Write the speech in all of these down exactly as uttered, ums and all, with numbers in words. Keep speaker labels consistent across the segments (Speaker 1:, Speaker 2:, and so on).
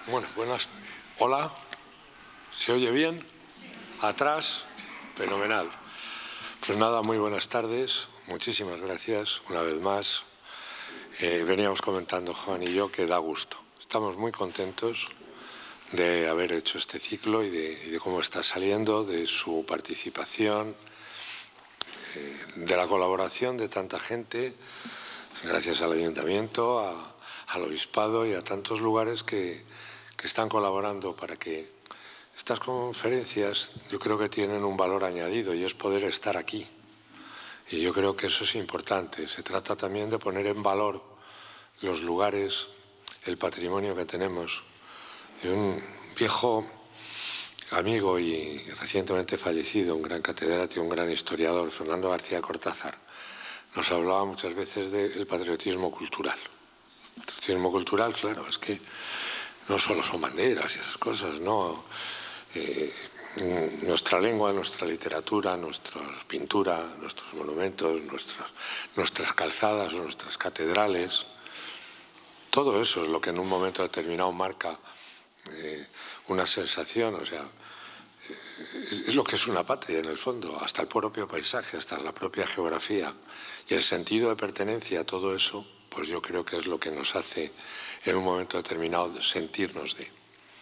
Speaker 1: Bueno, buenas. Hola. ¿Se oye bien? Atrás. Fenomenal. Pues nada, muy buenas tardes. Muchísimas gracias una vez más. Eh, veníamos comentando Juan y yo que da gusto. Estamos muy contentos de haber hecho este ciclo y de, y de cómo está saliendo, de su participación, eh, de la colaboración de tanta gente, gracias al Ayuntamiento, a, al Obispado y a tantos lugares que, que están colaborando para que estas conferencias yo creo que tienen un valor añadido y es poder estar aquí. Y yo creo que eso es importante. Se trata también de poner en valor los lugares, el patrimonio que tenemos. Y un viejo amigo y recientemente fallecido, un gran catedrático, un gran historiador, Fernando García Cortázar, nos hablaba muchas veces del patriotismo cultural. El patriotismo cultural, claro, es que no solo son banderas y esas cosas, no. Eh, nuestra lengua, nuestra literatura, nuestra pintura, nuestros monumentos, nuestras, nuestras calzadas, nuestras catedrales, todo eso es lo que en un momento determinado marca eh, una sensación, o sea, eh, es, es lo que es una patria en el fondo, hasta el propio paisaje, hasta la propia geografía y el sentido de pertenencia a todo eso, pues yo creo que es lo que nos hace en un momento determinado sentirnos de.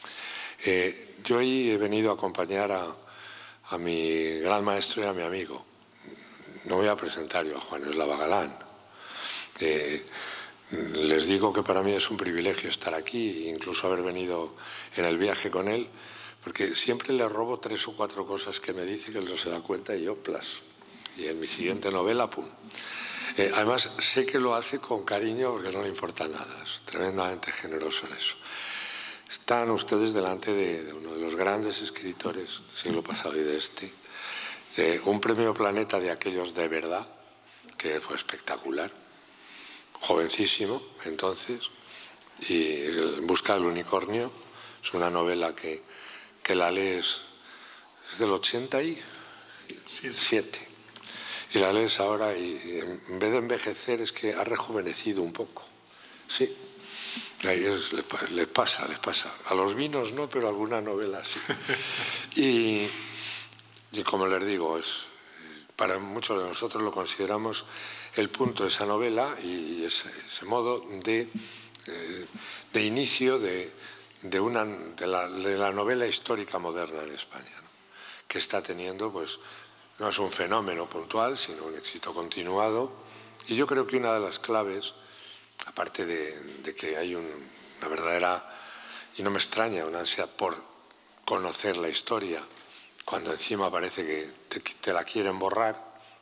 Speaker 1: Eh, yo hoy he venido a acompañar a, a mi gran maestro y a mi amigo. No voy a presentar yo a Juan Eslava Galán. Eh, les digo que para mí es un privilegio estar aquí, incluso haber venido en el viaje con él, porque siempre le robo tres o cuatro cosas que me dice que él no se da cuenta y yo, plas. Y en mi siguiente novela, pum. Eh, además, sé que lo hace con cariño porque no le importa nada. Es tremendamente generoso en eso. Están ustedes delante de, de uno de los grandes escritores del siglo pasado y de este, de un premio Planeta de aquellos de verdad, que fue espectacular, jovencísimo entonces, y En busca del unicornio, es una novela que, que la lees, es del ochenta y siete, y la lees ahora y, y en vez de envejecer es que ha rejuvenecido un poco, sí. Ahí es, les, les pasa, les pasa. A los vinos no, pero alguna novela sí. Y, y como les digo, es, para muchos de nosotros lo consideramos el punto de esa novela y ese, ese modo de, eh, de inicio de, de, una, de, la, de la novela histórica moderna en España, ¿no? Que está teniendo, pues, no es un fenómeno puntual, sino un éxito continuado. Y yo creo que una de las claves, aparte de, de que hay un, una verdadera, y no me extraña, una ansia por conocer la historia, cuando encima parece que te, te la quieren borrar,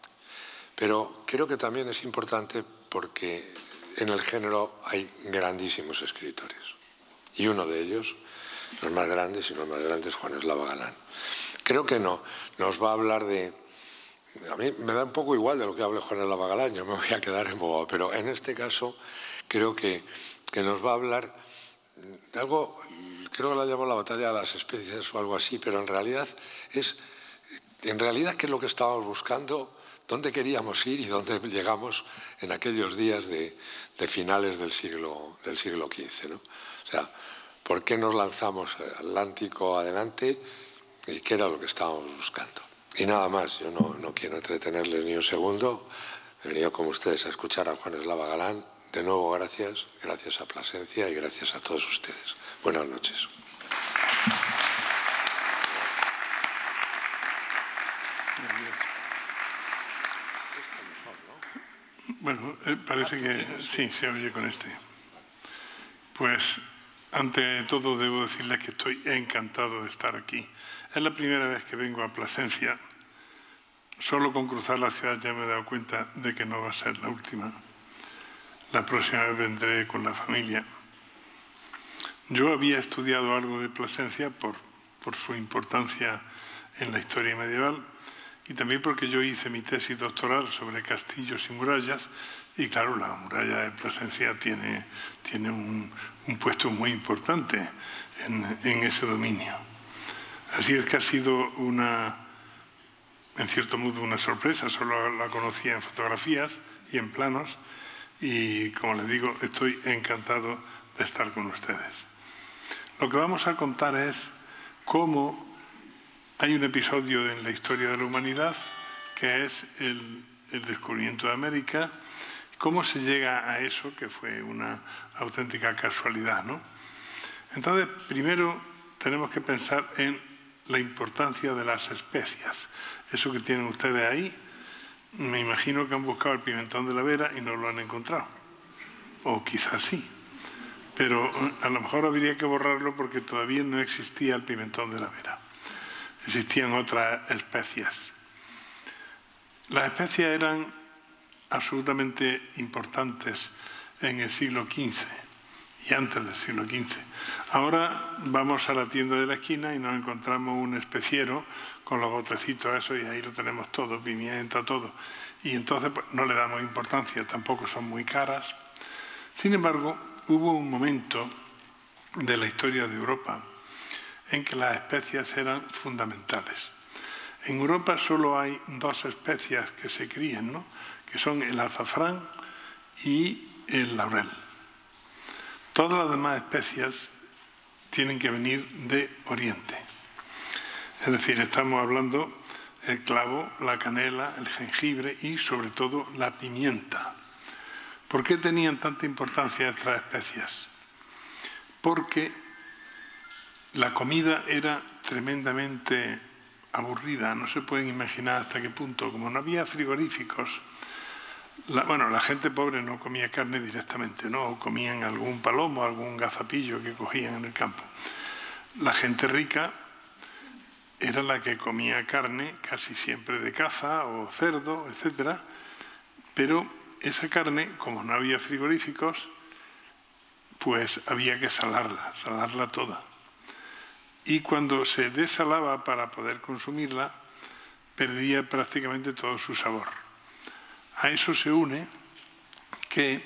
Speaker 1: pero creo que también es importante porque en el género hay grandísimos escritores. Y uno de ellos, los más grandes y los más grandes, Juan Eslava Galán. Creo que no, nos va a hablar de... A mí me da un poco igual de lo que hable Juan Eslava Galán, yo me voy a quedar embobado, pero en este caso creo que, que nos va a hablar de algo, creo que la llamó la batalla de las especies o algo así, pero en realidad es, en realidad qué es lo que estábamos buscando, dónde queríamos ir y dónde llegamos en aquellos días de, de finales del siglo, del siglo quince, ¿no? O sea, ¿por qué nos lanzamos Atlántico adelante y qué era lo que estábamos buscando? Y nada más, yo no, no quiero entretenerles ni un segundo. He venido como ustedes a escuchar a Juan Eslava Galán. De nuevo, gracias, gracias a Plasencia y gracias a todos ustedes. Buenas noches.
Speaker 2: Bueno, eh, parece que sí, se oye con este. Pues, ante todo, debo decirles que estoy encantado de estar aquí. Es la primera vez que vengo a Plasencia. Solo con cruzar la ciudad ya me he dado cuenta de que no va a ser la última. La próxima vez vendré con la familia. Yo había estudiado algo de Plasencia por, por su importancia en la historia medieval y también porque yo hice mi tesis doctoral sobre castillos y murallas y claro, la muralla de Plasencia tiene, tiene un, un puesto muy importante en, en ese dominio. Así es que ha sido una, en cierto modo, una sorpresa. Solo la conocía en fotografías y en planos y, como les digo, estoy encantado de estar con ustedes. Lo que vamos a contar es cómo hay un episodio en la historia de la humanidad que es el, el descubrimiento de América, cómo se llega a eso, que fue una auténtica casualidad, ¿no? Entonces, primero tenemos que pensar en la importancia de las especias. Eso que tienen ustedes ahí, me imagino que han buscado el pimentón de la Vera y no lo han encontrado. O quizás sí. Pero a lo mejor habría que borrarlo porque todavía no existía el pimentón de la Vera. Existían otras especias. Las especias eran absolutamente importantes en el siglo quince y antes del siglo quince. Ahora vamos a la tienda de la esquina y nos encontramos un especiero con los botecitos esos y ahí lo tenemos todo, pimienta, todo. Y entonces pues, no le damos importancia, tampoco son muy caras. Sin embargo, hubo un momento de la historia de Europa en que las especias eran fundamentales. En Europa solo hay dos especias que se crían, ¿no? Que son el azafrán y el laurel. Todas las demás especias tienen que venir de Oriente. Es decir, estamos hablando del clavo, la canela, el jengibre y sobre todo la pimienta. ¿Por qué tenían tanta importancia estas especias? Porque la comida era tremendamente aburrida, no se pueden imaginar hasta qué punto. Como no había frigoríficos, la, bueno, la gente pobre no comía carne directamente, ¿no? Comían algún palomo, algún gazapillo que cogían en el campo. La gente rica era la que comía carne casi siempre de caza o cerdo, etcétera, pero esa carne, como no había frigoríficos, pues había que salarla, salarla toda. Y cuando se desalaba para poder consumirla, perdía prácticamente todo su sabor. A eso se une que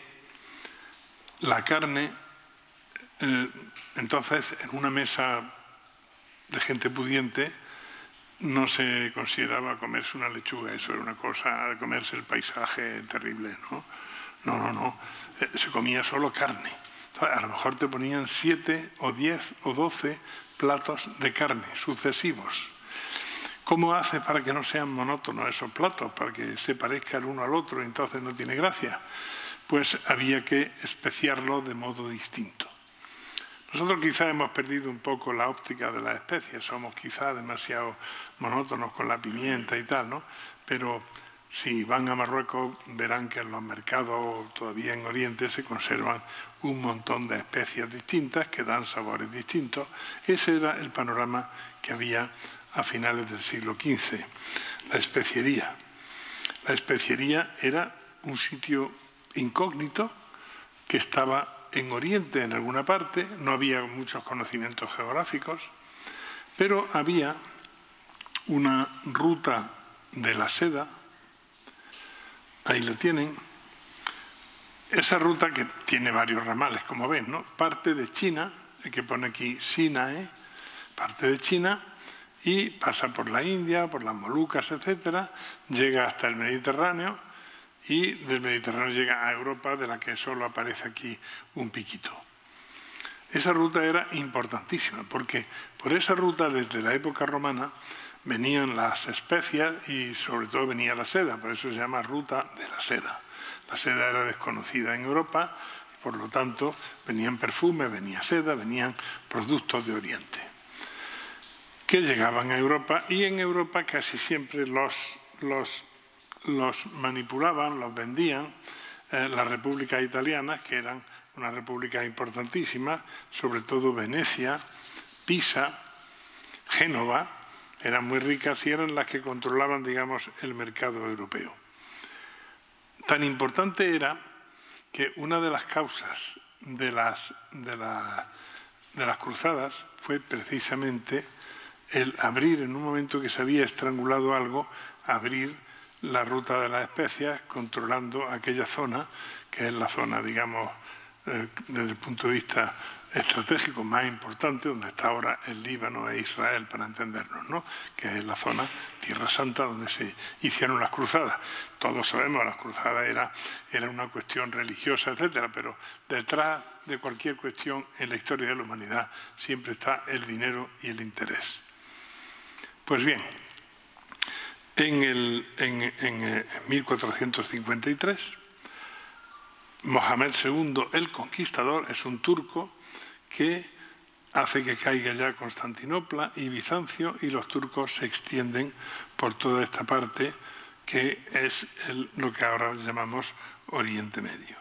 Speaker 2: la carne, eh, entonces, en una mesa de gente pudiente, no se consideraba comerse una lechuga, eso era una cosa de comerse el paisaje terrible, ¿no? No, no, no, eh, se comía solo carne. Entonces, a lo mejor te ponían siete o diez o doce platos de carne sucesivos. ¿Cómo haces para que no sean monótonos esos platos, para que se parezcan el uno al otro y entonces no tiene gracia? Pues había que especiarlo de modo distinto. Nosotros quizás hemos perdido un poco la óptica de las especies, somos quizás demasiado monótonos con la pimienta y tal, ¿no? Pero si van a Marruecos verán que en los mercados, todavía en Oriente, se conservan un montón de especies distintas que dan sabores distintos. Ese era el panorama que había a finales del siglo quince, la especiería. La especiería era un sitio incógnito que estaba en Oriente en alguna parte, no había muchos conocimientos geográficos, pero había una ruta de la seda, ahí la tienen, esa ruta que tiene varios ramales, como ven, ¿no? Parte de China, el que pone aquí Sinae, parte de China, y pasa por la India, por las Molucas, etcétera, llega hasta el Mediterráneo y del Mediterráneo llega a Europa, de la que solo aparece aquí un piquito. Esa ruta era importantísima porque por esa ruta desde la época romana venían las especias y sobre todo venía la seda, por eso se llama ruta de la seda. La seda era desconocida en Europa y por lo tanto venían perfumes, venía seda, venían productos de Oriente que llegaban a Europa y en Europa casi siempre los, los, los manipulaban, los vendían eh, las repúblicas italianas, que eran una república importantísima, sobre todo Venecia, Pisa, Génova, eran muy ricas y eran las que controlaban, digamos, el mercado europeo. Tan importante era que una de las causas de las, de la, de las cruzadas fue precisamente el abrir, en un momento que se había estrangulado algo, abrir la ruta de las especias, controlando aquella zona, que es la zona, digamos, eh, desde el punto de vista estratégico más importante, donde está ahora el Líbano e Israel, para entendernos, ¿no? Que es la zona Tierra Santa donde se hicieron las cruzadas. Todos sabemos, las cruzadas era, era una cuestión religiosa, etcétera, pero detrás de cualquier cuestión en la historia de la humanidad siempre está el dinero y el interés. Pues bien, en, el, en, en mil cuatrocientos cincuenta y tres, Mohamed segundo el Conquistador es un turco que hace que caiga ya Constantinopla y Bizancio, y los turcos se extienden por toda esta parte que es el, lo que ahora llamamos Oriente Medio.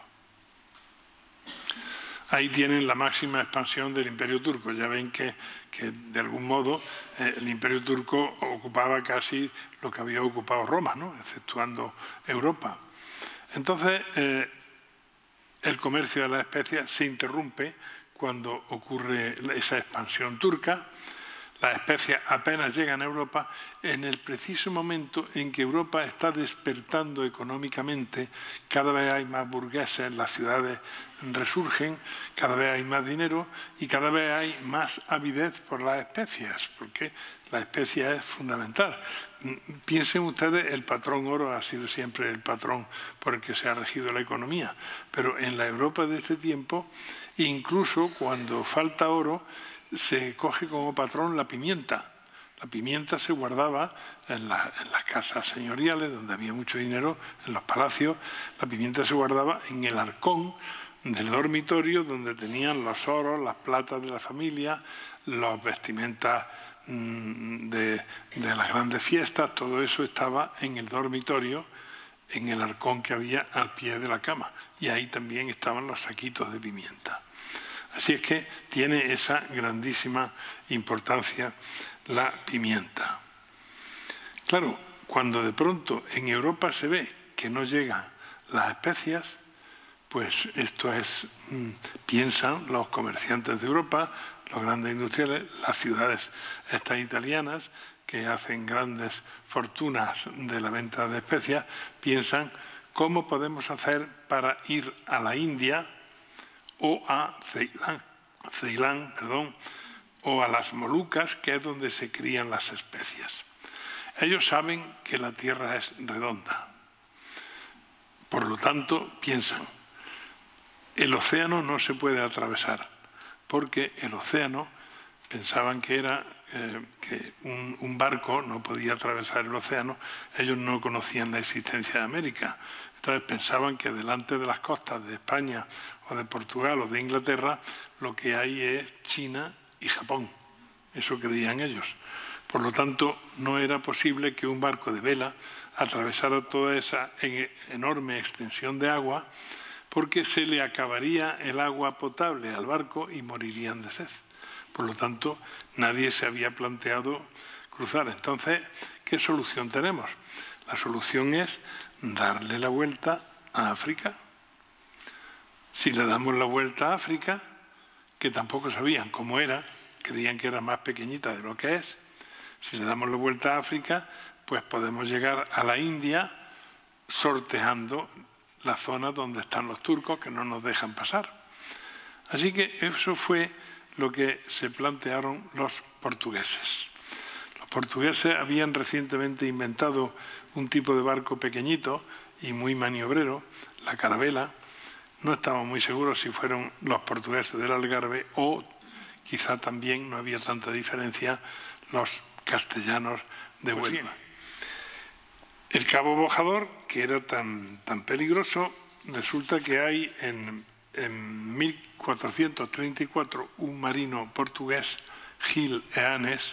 Speaker 2: Ahí tienen la máxima expansión del Imperio Turco. Ya ven que, que de algún modo eh, el Imperio Turco ocupaba casi lo que había ocupado Roma, ¿no? Exceptuando Europa. Entonces, eh, el comercio de las especias se interrumpe cuando ocurre esa expansión turca. Las especias apenas llegan a Europa en el preciso momento en que Europa está despertando económicamente. Cada vez hay más burgueses, las ciudades resurgen, cada vez hay más dinero y cada vez hay más avidez por las especias, porque la especia es fundamental. Piensen ustedes, el patrón oro ha sido siempre el patrón por el que se ha regido la economía, pero en la Europa de este tiempo, incluso cuando falta oro, se coge como patrón la pimienta. La pimienta se guardaba en, la, en las casas señoriales, donde había mucho dinero, en los palacios. La pimienta se guardaba en el arcón del dormitorio, donde tenían los oros, las platas de la familia, las vestimentas mmm, de, de las grandes fiestas. Todo eso estaba en el dormitorio, en el arcón que había al pie de la cama. Y ahí también estaban los saquitos de pimienta. Así es que tiene esa grandísima importancia la pimienta. Claro, cuando de pronto en Europa se ve que no llegan las especias, pues esto es, mmm, piensan los comerciantes de Europa, los grandes industriales, las ciudades estas italianas que hacen grandes fortunas de la venta de especias, piensan cómo podemos hacer para ir a la India o a Ceilán, Ceilán, perdón, o a las Molucas, que es donde se crían las especias. Ellos saben que la Tierra es redonda. Por lo tanto, piensan, el océano no se puede atravesar, porque el océano, pensaban que era eh, que un, un barco no podía atravesar el océano. Ellos no conocían la existencia de América. Entonces pensaban que delante de las costas de España o de Portugal o de Inglaterra lo que hay es China y Japón. Eso creían ellos. Por lo tanto, no era posible que un barco de vela atravesara toda esa enorme extensión de agua, porque se le acabaría el agua potable al barco y morirían de sed. Por lo tanto, nadie se había planteado cruzar. Entonces, ¿qué solución tenemos? La solución es darle la vuelta a África. Si le damos la vuelta a África, que tampoco sabían cómo era, creían que era más pequeñita de lo que es, si le damos la vuelta a África, pues podemos llegar a la India sorteando la zona donde están los turcos, que no nos dejan pasar. Así que eso fue lo que se plantearon los portugueses. Los portugueses habían recientemente inventado un tipo de barco pequeñito y muy maniobrero, la carabela. No estamos muy seguros si fueron los portugueses del Algarve o quizá también, no había tanta diferencia, los castellanos de Huelva. El Cabo Bojador, que era tan, tan peligroso, resulta que hay en, en mil cuatrocientos treinta y cuatro un marino portugués, Gil Eanes,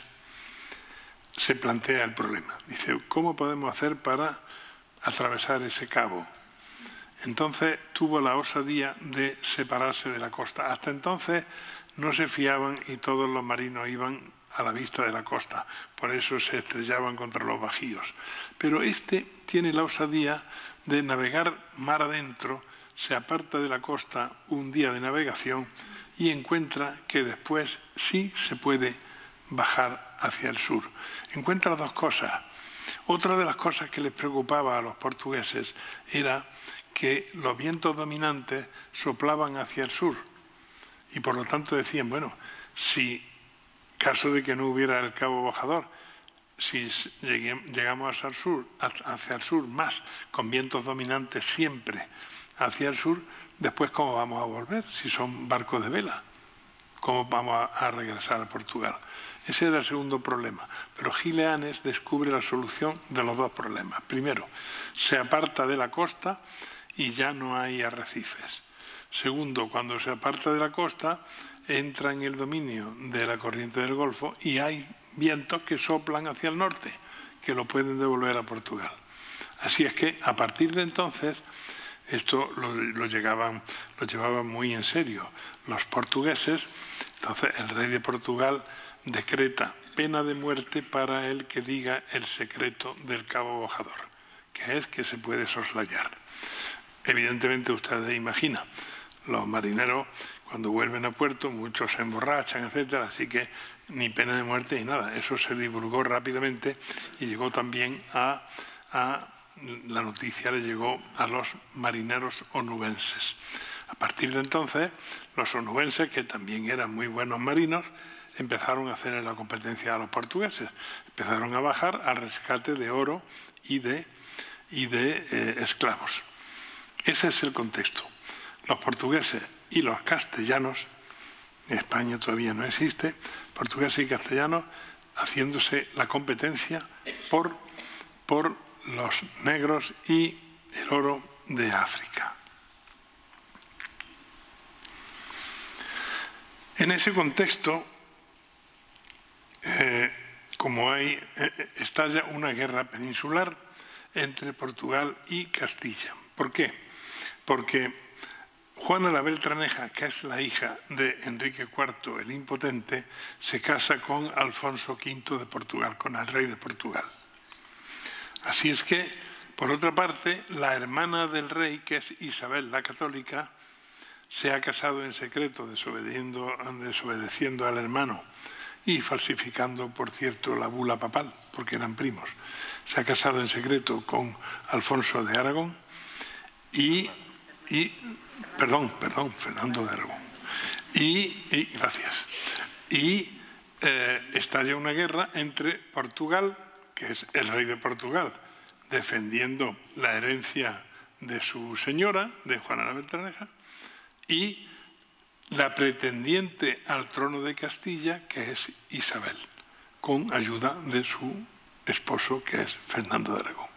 Speaker 2: se plantea el problema. Dice, ¿cómo podemos hacer para atravesar ese cabo? Entonces tuvo la osadía de separarse de la costa. Hasta entonces no se fiaban y todos los marinos iban a la vista de la costa. Por eso se estrellaban contra los bajíos. Pero este tiene la osadía de navegar mar adentro, se aparta de la costa un día de navegación y encuentra que después sí se puede bajar hacia el sur. Encuentra dos cosas. Otra de las cosas que les preocupaba a los portugueses era que los vientos dominantes soplaban hacia el sur y por lo tanto decían, bueno, si caso de que no hubiera el cabo bajador, si llegamos hacia el sur, hacia el sur más con vientos dominantes siempre hacia el sur, después ¿cómo vamos a volver? Si son barcos de vela, ¿cómo vamos a regresar a Portugal? Ese era el segundo problema. Pero Gileanes descubre la solución de los dos problemas. Primero, se aparta de la costa y ya no hay arrecifes. Segundo, cuando se aparta de la costa, entra en el dominio de la corriente del Golfo y hay vientos que soplan hacia el norte, que lo pueden devolver a Portugal. Así es que, a partir de entonces, esto lo, lo, llegaban, lo llevaban muy en serio los portugueses. Entonces, el rey de Portugal decreta pena de muerte para el que diga el secreto del cabo bajador, que es que se puede soslayar. Evidentemente, ustedes imaginan, los marineros cuando vuelven a puerto, muchos se emborrachan, etcétera, así que ni pena de muerte ni nada. Eso se divulgó rápidamente y llegó también a, a la noticia, le llegó a los marineros onubenses. A partir de entonces, los onubenses, que también eran muy buenos marinos, empezaron a hacer la competencia a los portugueses. Empezaron a bajar al rescate de oro y de, y de eh, esclavos. Ese es el contexto. Los portugueses y los castellanos, en España todavía no existe, portugueses y castellanos haciéndose la competencia por, por los negros y el oro de África. En ese contexto, eh, como hay, eh, estalla una guerra peninsular entre Portugal y Castilla. ¿Por qué? Porque Juana la Beltraneja, que es la hija de Enrique cuarto el Impotente, se casa con Alfonso quinto de Portugal, con el rey de Portugal. Así es que, por otra parte, la hermana del rey, que es Isabel la Católica, se ha casado en secreto, desobedeciendo, desobedeciendo al hermano y falsificando, por cierto, la bula papal, porque eran primos. Se ha casado en secreto con Alfonso de Aragón y... y Perdón, perdón, Fernando de Aragón. Y, y gracias. Y eh, estalla una guerra entre Portugal, que es el rey de Portugal, defendiendo la herencia de su señora, de Juana la Beltraneja, y la pretendiente al trono de Castilla, que es Isabel, con ayuda de su esposo, que es Fernando de Aragón.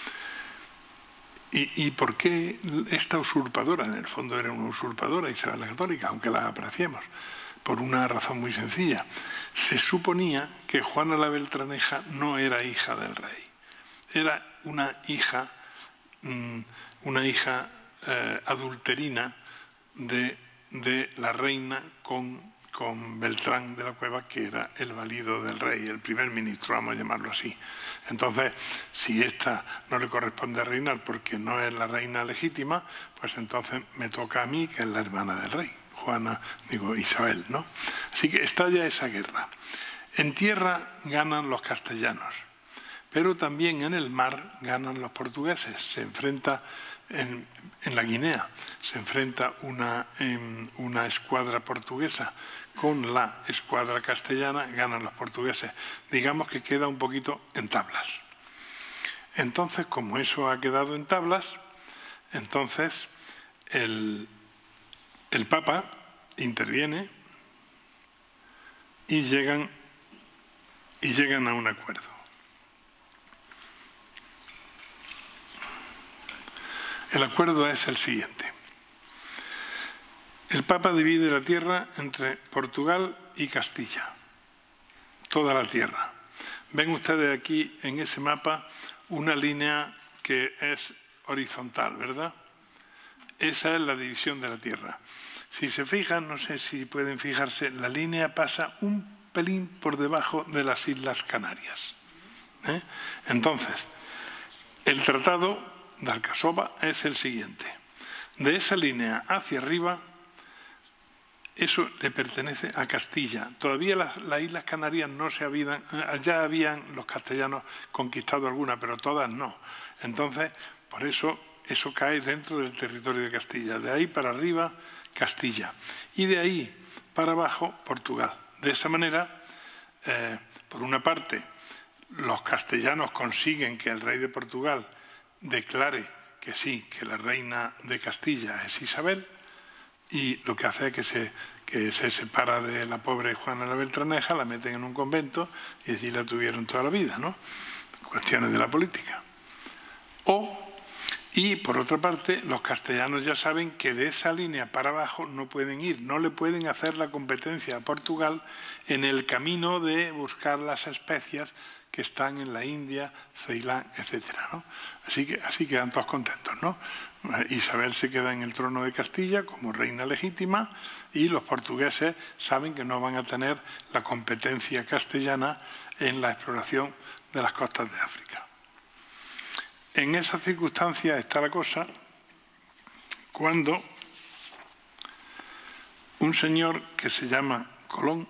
Speaker 2: ¿Y, ¿Y por qué esta usurpadora? En el fondo era una usurpadora, Isabel la Católica, aunque la apreciemos, por una razón muy sencilla. Se suponía que Juana la Beltraneja no era hija del rey. Era una hija, una hija eh, adulterina de, de la reina con, con Beltrán de la Cueva, que era el valido del rey, el primer ministro, vamos a llamarlo así. Entonces, si esta no le corresponde reinar porque no es la reina legítima, pues entonces me toca a mí, que es la hermana del rey, Juana, digo, Isabel, ¿no? Así que estalla esa guerra. En tierra ganan los castellanos, pero también en el mar ganan los portugueses. Se enfrenta en, en la Guinea, se enfrenta una, en, una escuadra portuguesa con la escuadra castellana, ganan los portugueses. Digamos que queda un poquito en tablas. Entonces, como eso ha quedado en tablas, entonces el, el Papa interviene y llegan, y llegan a un acuerdo. El acuerdo es el siguiente. El Papa divide la tierra entre Portugal y Castilla, toda la tierra. Ven ustedes aquí en ese mapa una línea que es horizontal, ¿verdad? Esa es la división de la tierra. Si se fijan, no sé si pueden fijarse, la línea pasa un pelín por debajo de las Islas Canarias. ¿Eh? Entonces, el Tratado de Alcasova es el siguiente. De esa línea hacia arriba, eso le pertenece a Castilla. Todavía las, las Islas Canarias no se habían, ya habían los castellanos conquistado alguna, pero todas no. Entonces, por eso eso cae dentro del territorio de Castilla. De ahí para arriba, Castilla. Y de ahí para abajo, Portugal. De esa manera, eh, por una parte, los castellanos consiguen que el rey de Portugal declare que sí, que la reina de Castilla es Isabel, y lo que hace es que se, que se separa de la pobre Juana la Beltraneja, la meten en un convento y allí la tuvieron toda la vida, ¿no? Cuestiones de la política. O, y por otra parte, los castellanos ya saben que de esa línea para abajo no pueden ir, no le pueden hacer la competencia a Portugal en el camino de buscar las especias que están en la India, Ceilán, etcétera, ¿no? Así que así quedan todos contentos, ¿no? Isabel se queda en el trono de Castilla como reina legítima y los portugueses saben que no van a tener la competencia castellana en la exploración de las costas de África. En esa circunstancia está la cosa cuando un señor que se llama Colón,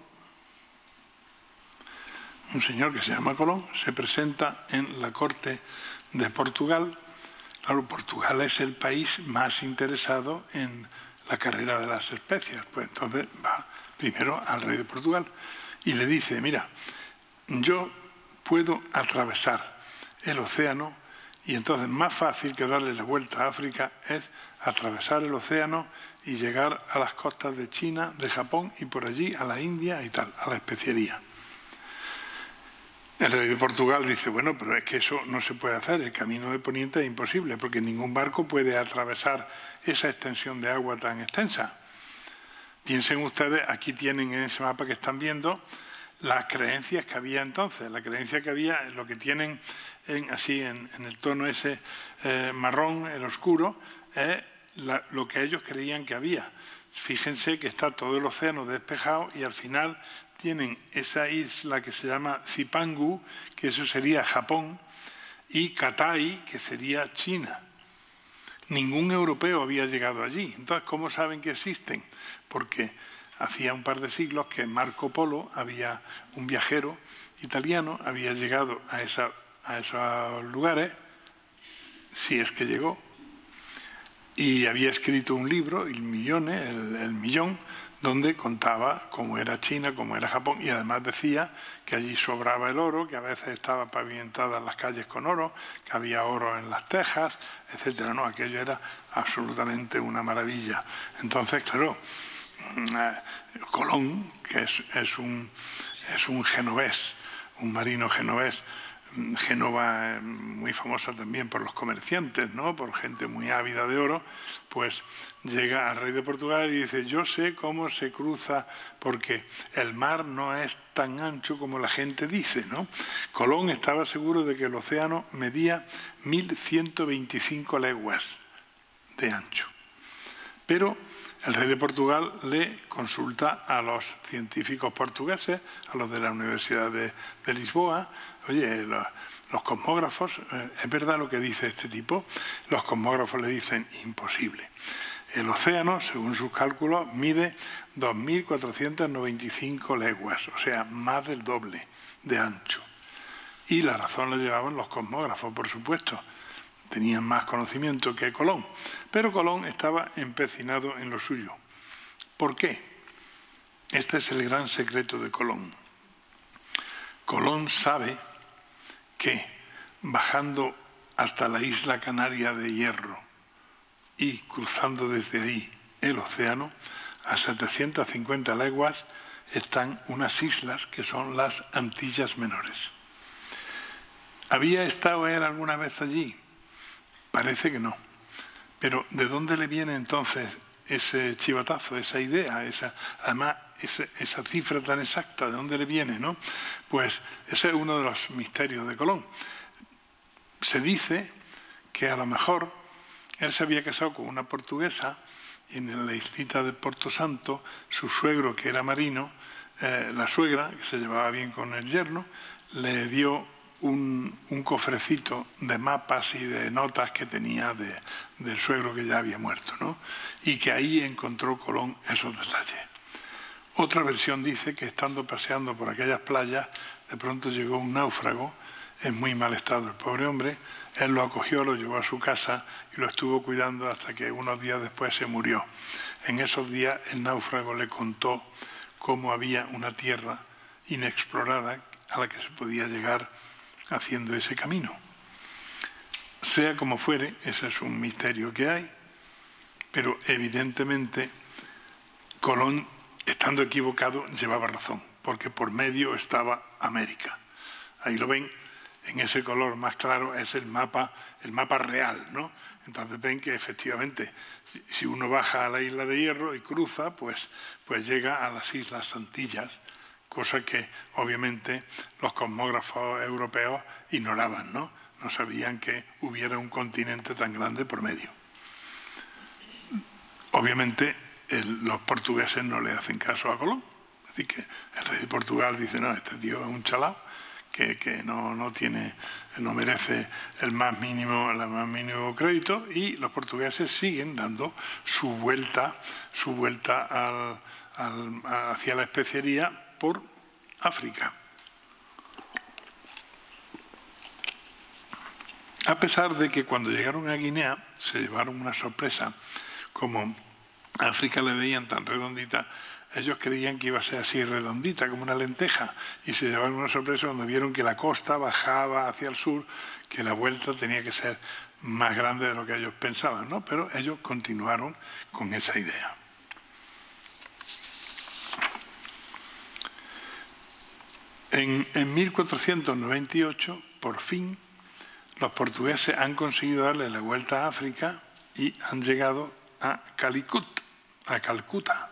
Speaker 2: un señor que se llama Colón, se presenta en la corte de Portugal. Claro, Portugal es el país más interesado en la carrera de las especias. Pues entonces va primero al rey de Portugal y le dice, mira, yo puedo atravesar el océano y entonces más fácil que darle la vuelta a África es atravesar el océano y llegar a las costas de China, de Japón y por allí a la India y tal, a la especiería. El rey de Portugal dice, bueno, pero es que eso no se puede hacer, el camino de Poniente es imposible, porque ningún barco puede atravesar esa extensión de agua tan extensa. Piensen ustedes, aquí tienen en ese mapa que están viendo, las creencias que había entonces, la creencia que había, lo que tienen en, así en, en el tono ese eh, marrón, el oscuro, es la, lo que ellos creían que había. Fíjense que está todo el océano despejado y al final tienen esa isla que se llama Zipangu, que eso sería Japón, y Katai, que sería China. Ningún europeo había llegado allí. Entonces, ¿cómo saben que existen? Porque hacía un par de siglos que Marco Polo, había un viajero italiano, había llegado a, esa, a esos lugares, si es que llegó, y había escrito un libro, El Millone, el, el Millón, donde contaba cómo era China, cómo era Japón, y además decía que allí sobraba el oro, que a veces estaba pavimentadas las calles con oro, que había oro en las tejas, etcétera. No, aquello era absolutamente una maravilla. Entonces, claro, Colón, que es, es, un, es un genovés, un marino genovés, Génova muy famosa también por los comerciantes, ¿no? Por gente muy ávida de oro, pues llega al rey de Portugal y dice, yo sé cómo se cruza, porque el mar no es tan ancho como la gente dice, ¿no? Colón estaba seguro de que el océano medía mil ciento veinticinco leguas de ancho. Pero el rey de Portugal le consulta a los científicos portugueses, a los de la Universidad de, de Lisboa. Oye, los, los cosmógrafos, eh, ¿es verdad lo que dice este tipo? Los cosmógrafos le dicen imposible. El océano, según sus cálculos, mide dos mil cuatrocientas noventa y cinco leguas, o sea, más del doble de ancho. Y la razón la llevaban los cosmógrafos, por supuesto. Tenían más conocimiento que Colón, pero Colón estaba empecinado en lo suyo. ¿Por qué? Este es el gran secreto de Colón. Colón sabe que bajando hasta la isla Canaria de Hierro y cruzando desde ahí el océano, a setecientas cincuenta leguas están unas islas que son las Antillas Menores. ¿Había estado él alguna vez allí? Parece que no. Pero ¿de dónde le viene entonces ese chivatazo, esa idea, esa, además esa, esa cifra tan exacta? ¿De dónde le viene, no? Pues ese es uno de los misterios de Colón. Se dice que a lo mejor él se había casado con una portuguesa y en la islita de Porto Santo su suegro, que era marino, eh, la suegra, que se llevaba bien con el yerno, le dio Un, un cofrecito de mapas y de notas que tenía de, del suegro que ya había muerto, ¿no? Y que ahí encontró Colón esos detalles. Otra versión dice que estando paseando por aquellas playas, de pronto llegó un náufrago en muy mal estado el pobre hombre. Él lo acogió, lo llevó a su casa y lo estuvo cuidando hasta que unos días después se murió. En esos días el náufrago le contó cómo había una tierra inexplorada a la que se podía llegar haciendo ese camino. Sea como fuere, ese es un misterio que hay, pero evidentemente Colón, estando equivocado, llevaba razón, porque por medio estaba América. Ahí lo ven, en ese color más claro es el mapa, el mapa real, ¿no? Entonces ven que efectivamente, si uno baja a la isla de Hierro y cruza, pues, pues llega a las Islas Antillas, cosa que obviamente los cosmógrafos europeos ignoraban, ¿no? No sabían que hubiera un continente tan grande por medio. Obviamente el, los portugueses no le hacen caso a Colón. Así que el rey de Portugal dice, no, este tío es un chalao que, que no, no, tiene, no merece el más mínimo, el más mínimo crédito, y los portugueses siguen dando su vuelta, su vuelta al, al, hacia la especiería por África. A pesar de que cuando llegaron a Guinea se llevaron una sorpresa, como África le veían tan redondita, ellos creían que iba a ser así redondita, como una lenteja, y se llevaron una sorpresa cuando vieron que la costa bajaba hacia el sur, que la vuelta tenía que ser más grande de lo que ellos pensaban, ¿no? Pero ellos continuaron con esa idea. En, en mil cuatrocientos noventa y ocho, por fin, los portugueses han conseguido darle la vuelta a África y han llegado a Calicut, a Calcuta.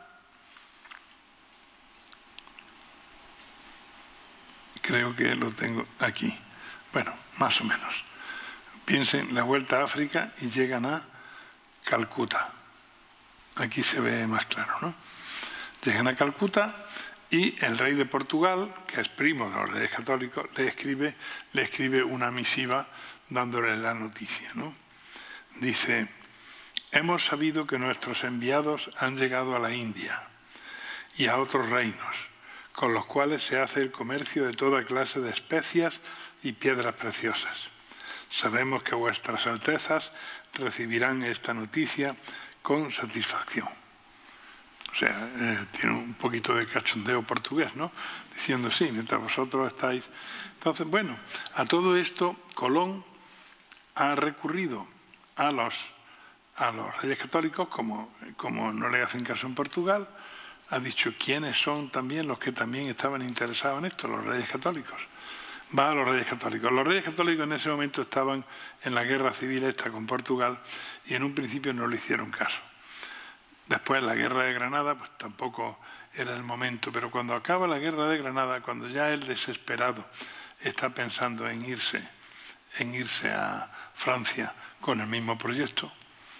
Speaker 2: Creo que lo tengo aquí. Bueno, más o menos. Piensen la vuelta a África y llegan a Calcuta. Aquí se ve más claro, ¿no? Llegan a Calcuta y el rey de Portugal, que es primo de los reyes católicos, le escribe, le escribe una misiva dándole la noticia, ¿no? Dice: hemos sabido que nuestros enviados han llegado a la India y a otros reinos, con los cuales se hace el comercio de toda clase de especias y piedras preciosas. Sabemos que vuestras altezas recibirán esta noticia con satisfacción. O sea, eh, tiene un poquito de cachondeo portugués, ¿no? Diciendo, sí, mientras vosotros estáis... Entonces, bueno, a todo esto Colón ha recurrido a los, a los reyes católicos, como, como no le hacen caso en Portugal, ha dicho quiénes son también los que también estaban interesados en esto, los reyes católicos. Va a los reyes católicos. Los reyes católicos en ese momento estaban en la guerra civil esta con Portugal y en un principio no le hicieron caso. Después la guerra de Granada, pues tampoco era el momento, pero cuando acaba la guerra de Granada, cuando ya el desesperado está pensando en irse, en irse a Francia con el mismo proyecto,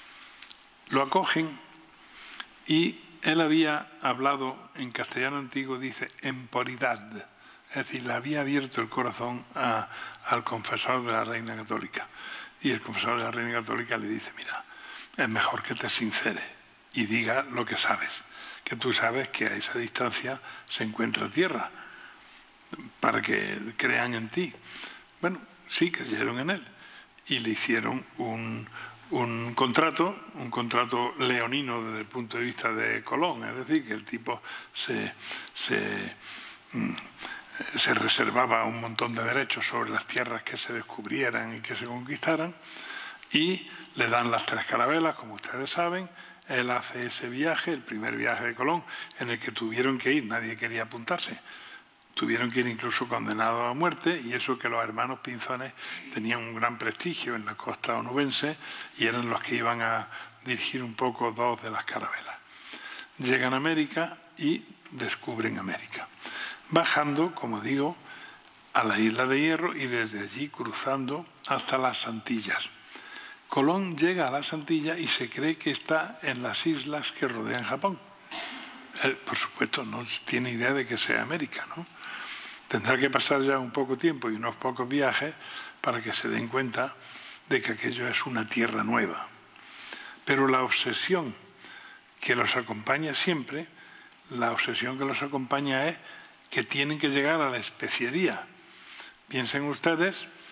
Speaker 2: lo acogen y él había hablado en castellano antiguo, dice, emporidad, es decir, le había abierto el corazón a, al confesor de la Reina Católica. Y el confesor de la Reina Católica le dice, mira, es mejor que te sinceres y diga lo que sabes, que tú sabes que a esa distancia se encuentra tierra, para que crean en ti. Bueno, sí, creyeron en él y le hicieron un, un contrato, un contrato leonino desde el punto de vista de Colón, es decir, que el tipo se, se, se reservaba un montón de derechos sobre las tierras que se descubrieran y que se conquistaran, y le dan las tres carabelas, como ustedes saben. Él hace ese viaje, el primer viaje de Colón, en el que tuvieron que ir, nadie quería apuntarse. Tuvieron que ir incluso condenados a muerte, y eso que los hermanos Pinzones tenían un gran prestigio en la costa onubense y eran los que iban a dirigir un poco dos de las carabelas. Llegan a América y descubren América, bajando, como digo, a la isla de Hierro y desde allí cruzando hasta las Antillas. Colón llega a las Antillas y se cree que está en las islas que rodean Japón. Él, por supuesto, no tiene idea de que sea América, ¿no? Tendrá que pasar ya un poco tiempo y unos pocos viajes para que se den cuenta de que aquello es una tierra nueva. Pero la obsesión que los acompaña siempre, la obsesión que los acompaña es que tienen que llegar a la especiería. Piensen ustedes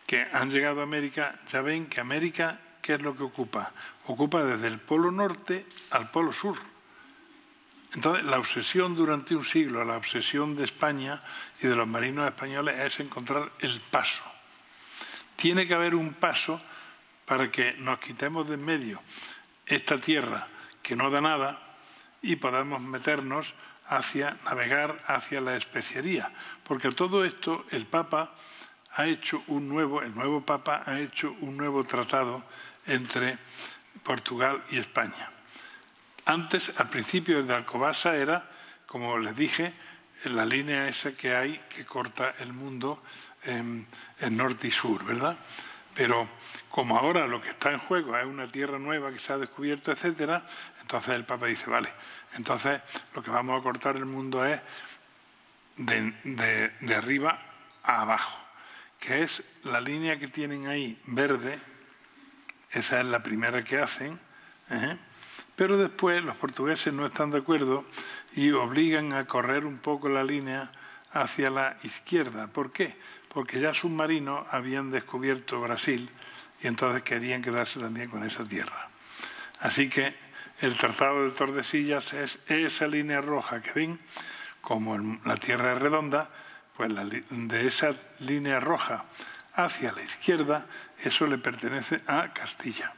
Speaker 2: que han llegado a América ya ven que América, ¿qué es lo que ocupa? Ocupa desde el polo norte al polo sur. Entonces, la obsesión durante un siglo, la obsesión de España y de los marinos españoles es encontrar el paso. Tiene que haber un paso para que nos quitemos de en medio esta tierra que no da nada y podamos meternos hacia, navegar hacia la especiería. Porque a todo esto el Papa ha hecho un nuevo, el nuevo Papa ha hecho un nuevo tratado entre Portugal y España. Antes, al principio de Alcobaza era, como les dije, la línea esa que hay que corta el mundo en, en norte y sur, ¿verdad? Pero como ahora lo que está en juego es una tierra nueva que se ha descubierto, etcétera, entonces el Papa dice, vale, entonces lo que vamos a cortar el mundo es de, de, de arriba a abajo, que es la línea que tienen ahí verde, esa es la primera que hacen, ¿eh? Pero después los portugueses no están de acuerdo y obligan a correr un poco la línea hacia la izquierda. ¿Por qué? Porque ya submarinos habían descubierto Brasil y entonces querían quedarse también con esa tierra. Así que el Tratado de Tordesillas es esa línea roja que ven, como la tierra es redonda, pues la, de esa línea roja hacia la izquierda, eso le pertenece a Castilla.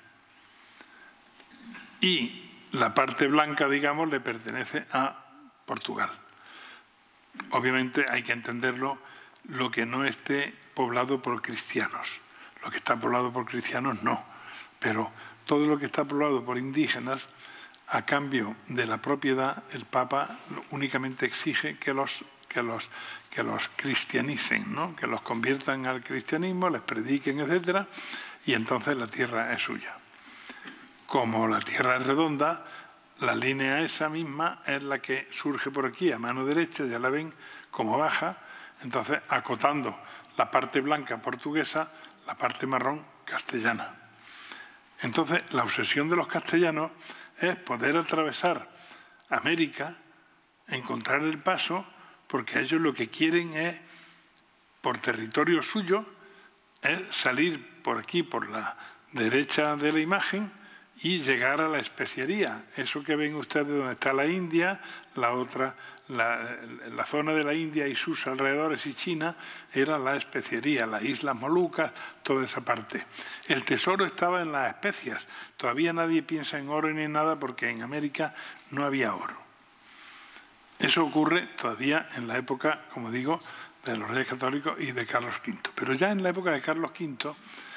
Speaker 2: Y la parte blanca, digamos, le pertenece a Portugal. Obviamente hay que entenderlo, lo que no esté poblado por cristianos. Lo que está poblado por cristianos no, pero todo lo que está poblado por indígenas, a cambio de la propiedad, el Papa únicamente exige que los, que los, que los cristianicen, ¿no? Que los conviertan al cristianismo, les prediquen, etcétera, y entonces la tierra es suya. Como la tierra es redonda, la línea esa misma es la que surge por aquí a mano derecha, ya la ven como baja, entonces acotando la parte blanca portuguesa, la parte marrón castellana. Entonces la obsesión de los castellanos es poder atravesar América, encontrar el paso, porque ellos lo que quieren es, por territorio suyo, es salir por aquí, por la derecha de la imagen, y llegar a la especiería. Eso que ven ustedes donde está la India, la otra, la, la zona de la India y sus alrededores y China, era la especiería, las Islas Molucas, toda esa parte. El tesoro estaba en las especias. Todavía nadie piensa en oro ni en nada porque en América no había oro. Eso ocurre todavía en la época, como digo, de los Reyes Católicos y de Carlos quinto. Pero ya en la época de Carlos quinto,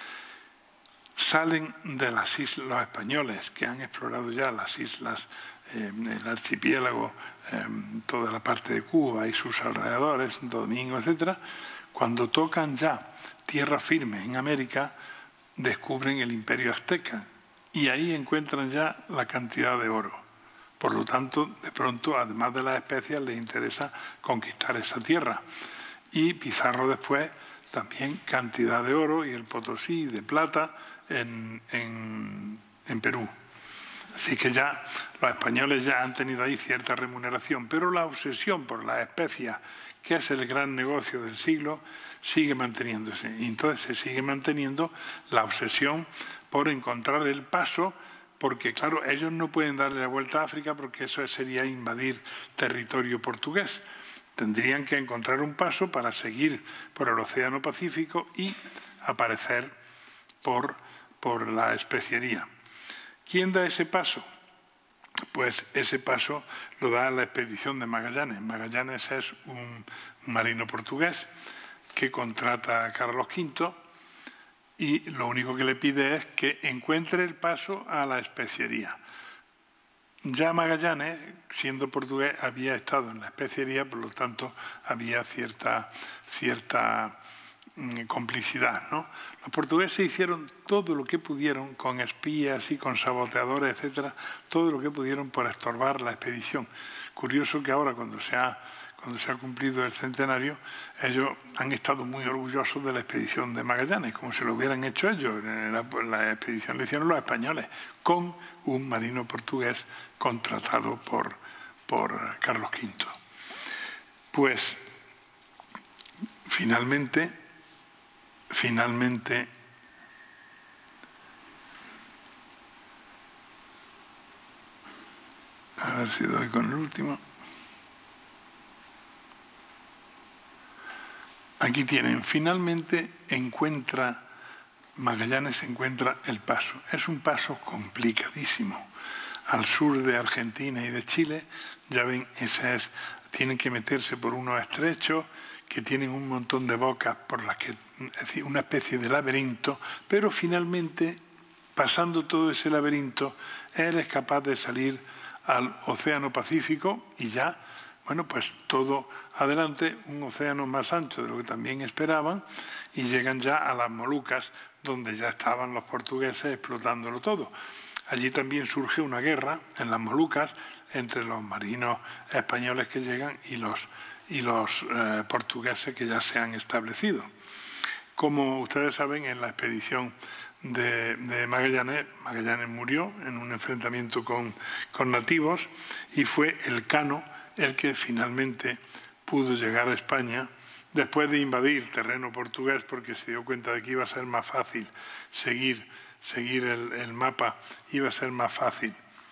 Speaker 2: salen de las islas, los españoles que han explorado ya las islas, eh, el archipiélago, eh, toda la parte de Cuba y sus alrededores, Santo Domingo, etcétera, cuando tocan ya tierra firme en América, descubren el imperio azteca y ahí encuentran ya la cantidad de oro. Por lo tanto, de pronto, además de las especias, les interesa conquistar esa tierra. Y Pizarro después también cantidad de oro y el Potosí de plata, En, en, en Perú. Así que ya los españoles ya han tenido ahí cierta remuneración, pero la obsesión por las especias, que es el gran negocio del siglo, sigue manteniéndose. Y entonces se sigue manteniendo la obsesión por encontrar el paso, porque claro, ellos no pueden darle la vuelta a África porque eso sería invadir territorio portugués. Tendrían que encontrar un paso para seguir por el Océano Pacífico y aparecer por por la especiería. ¿Quién da ese paso? Pues ese paso lo da la expedición de Magallanes. Magallanes es un marino portugués que contrata a Carlos quinto y lo único que le pide es que encuentre el paso a la especiería. Ya Magallanes, siendo portugués, había estado en la especiería, por lo tanto había cierta, cierta complicidad, ¿no? Los portugueses hicieron todo lo que pudieron con espías y con saboteadores, etcétera, todo lo que pudieron para estorbar la expedición. Curioso que ahora, cuando se ha, cuando se ha cumplido el centenario, ellos han estado muy orgullosos de la expedición de Magallanes, como si lo hubieran hecho ellos. La, la expedición la hicieron los españoles, con un marino portugués contratado por, por Carlos quinto. Pues, finalmente, finalmente a ver si doy con el último. Aquí tienen, finalmente encuentra, Magallanes encuentra el paso. Es un paso complicadísimo. Al sur de Argentina y de Chile, ya ven, esa es, tienen que meterse por unos estrechos que tienen un montón de bocas por las que, es decir, una especie de laberinto, pero finalmente, pasando todo ese laberinto, él es capaz de salir al Océano Pacífico y ya, bueno, pues todo adelante, un océano más ancho de lo que también esperaban, y llegan ya a las Molucas, donde ya estaban los portugueses explotándolo todo. Allí también surge una guerra en las Molucas entre los marinos españoles que llegan y los, y los eh, portugueses que ya se han establecido. Como ustedes saben, en la expedición de, de Magallanes, Magallanes murió en un enfrentamiento con, con nativos y fue Elcano el que finalmente pudo llegar a España después de invadir terreno portugués, porque se dio cuenta de que iba a ser más fácil seguir, seguir el, el mapa, iba a ser más fácil,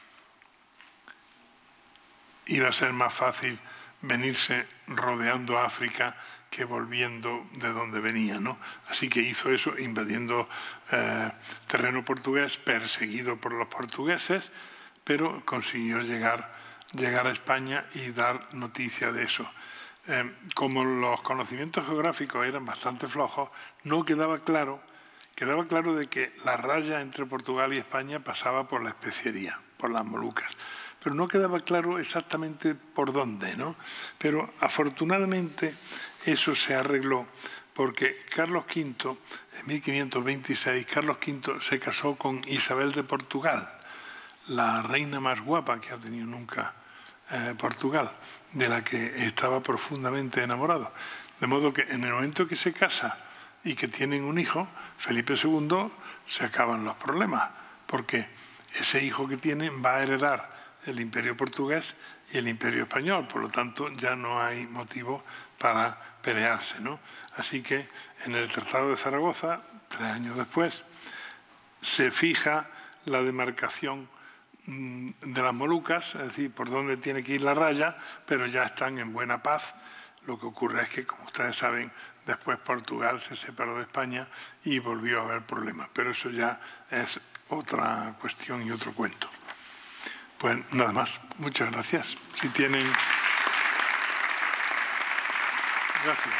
Speaker 2: iba a ser más fácil venirse rodeando África que volviendo de donde venía, ¿no? Así que hizo eso, invadiendo eh, terreno portugués, perseguido por los portugueses, pero consiguió llegar, llegar a España y dar noticia de eso. Eh, como los conocimientos geográficos eran bastante flojos, no quedaba claro, quedaba claro de que la raya entre Portugal y España pasaba por la especiería, por las Molucas, pero no quedaba claro exactamente por dónde, ¿no? Pero afortunadamente eso se arregló porque Carlos quinto, en mil quinientos veintiséis, Carlos quinto se casó con Isabel de Portugal, la reina más guapa que ha tenido nunca eh, Portugal, de la que estaba profundamente enamorado. De modo que en el momento que se casa y que tienen un hijo, Felipe segundo, se acaban los problemas, porque ese hijo que tienen va a heredar el imperio portugués y el imperio español, por lo tanto ya no hay motivo para pelearse, ¿no? Así que en el Tratado de Zaragoza, tres años después, se fija la demarcación de las Molucas, es decir, por dónde tiene que ir la raya, pero ya están en buena paz. Lo que ocurre es que, como ustedes saben, después Portugal se separó de España y volvió a haber problemas, pero eso ya es otra cuestión y otro cuento. Pues nada más, muchas gracias. Si tienen... Gracias.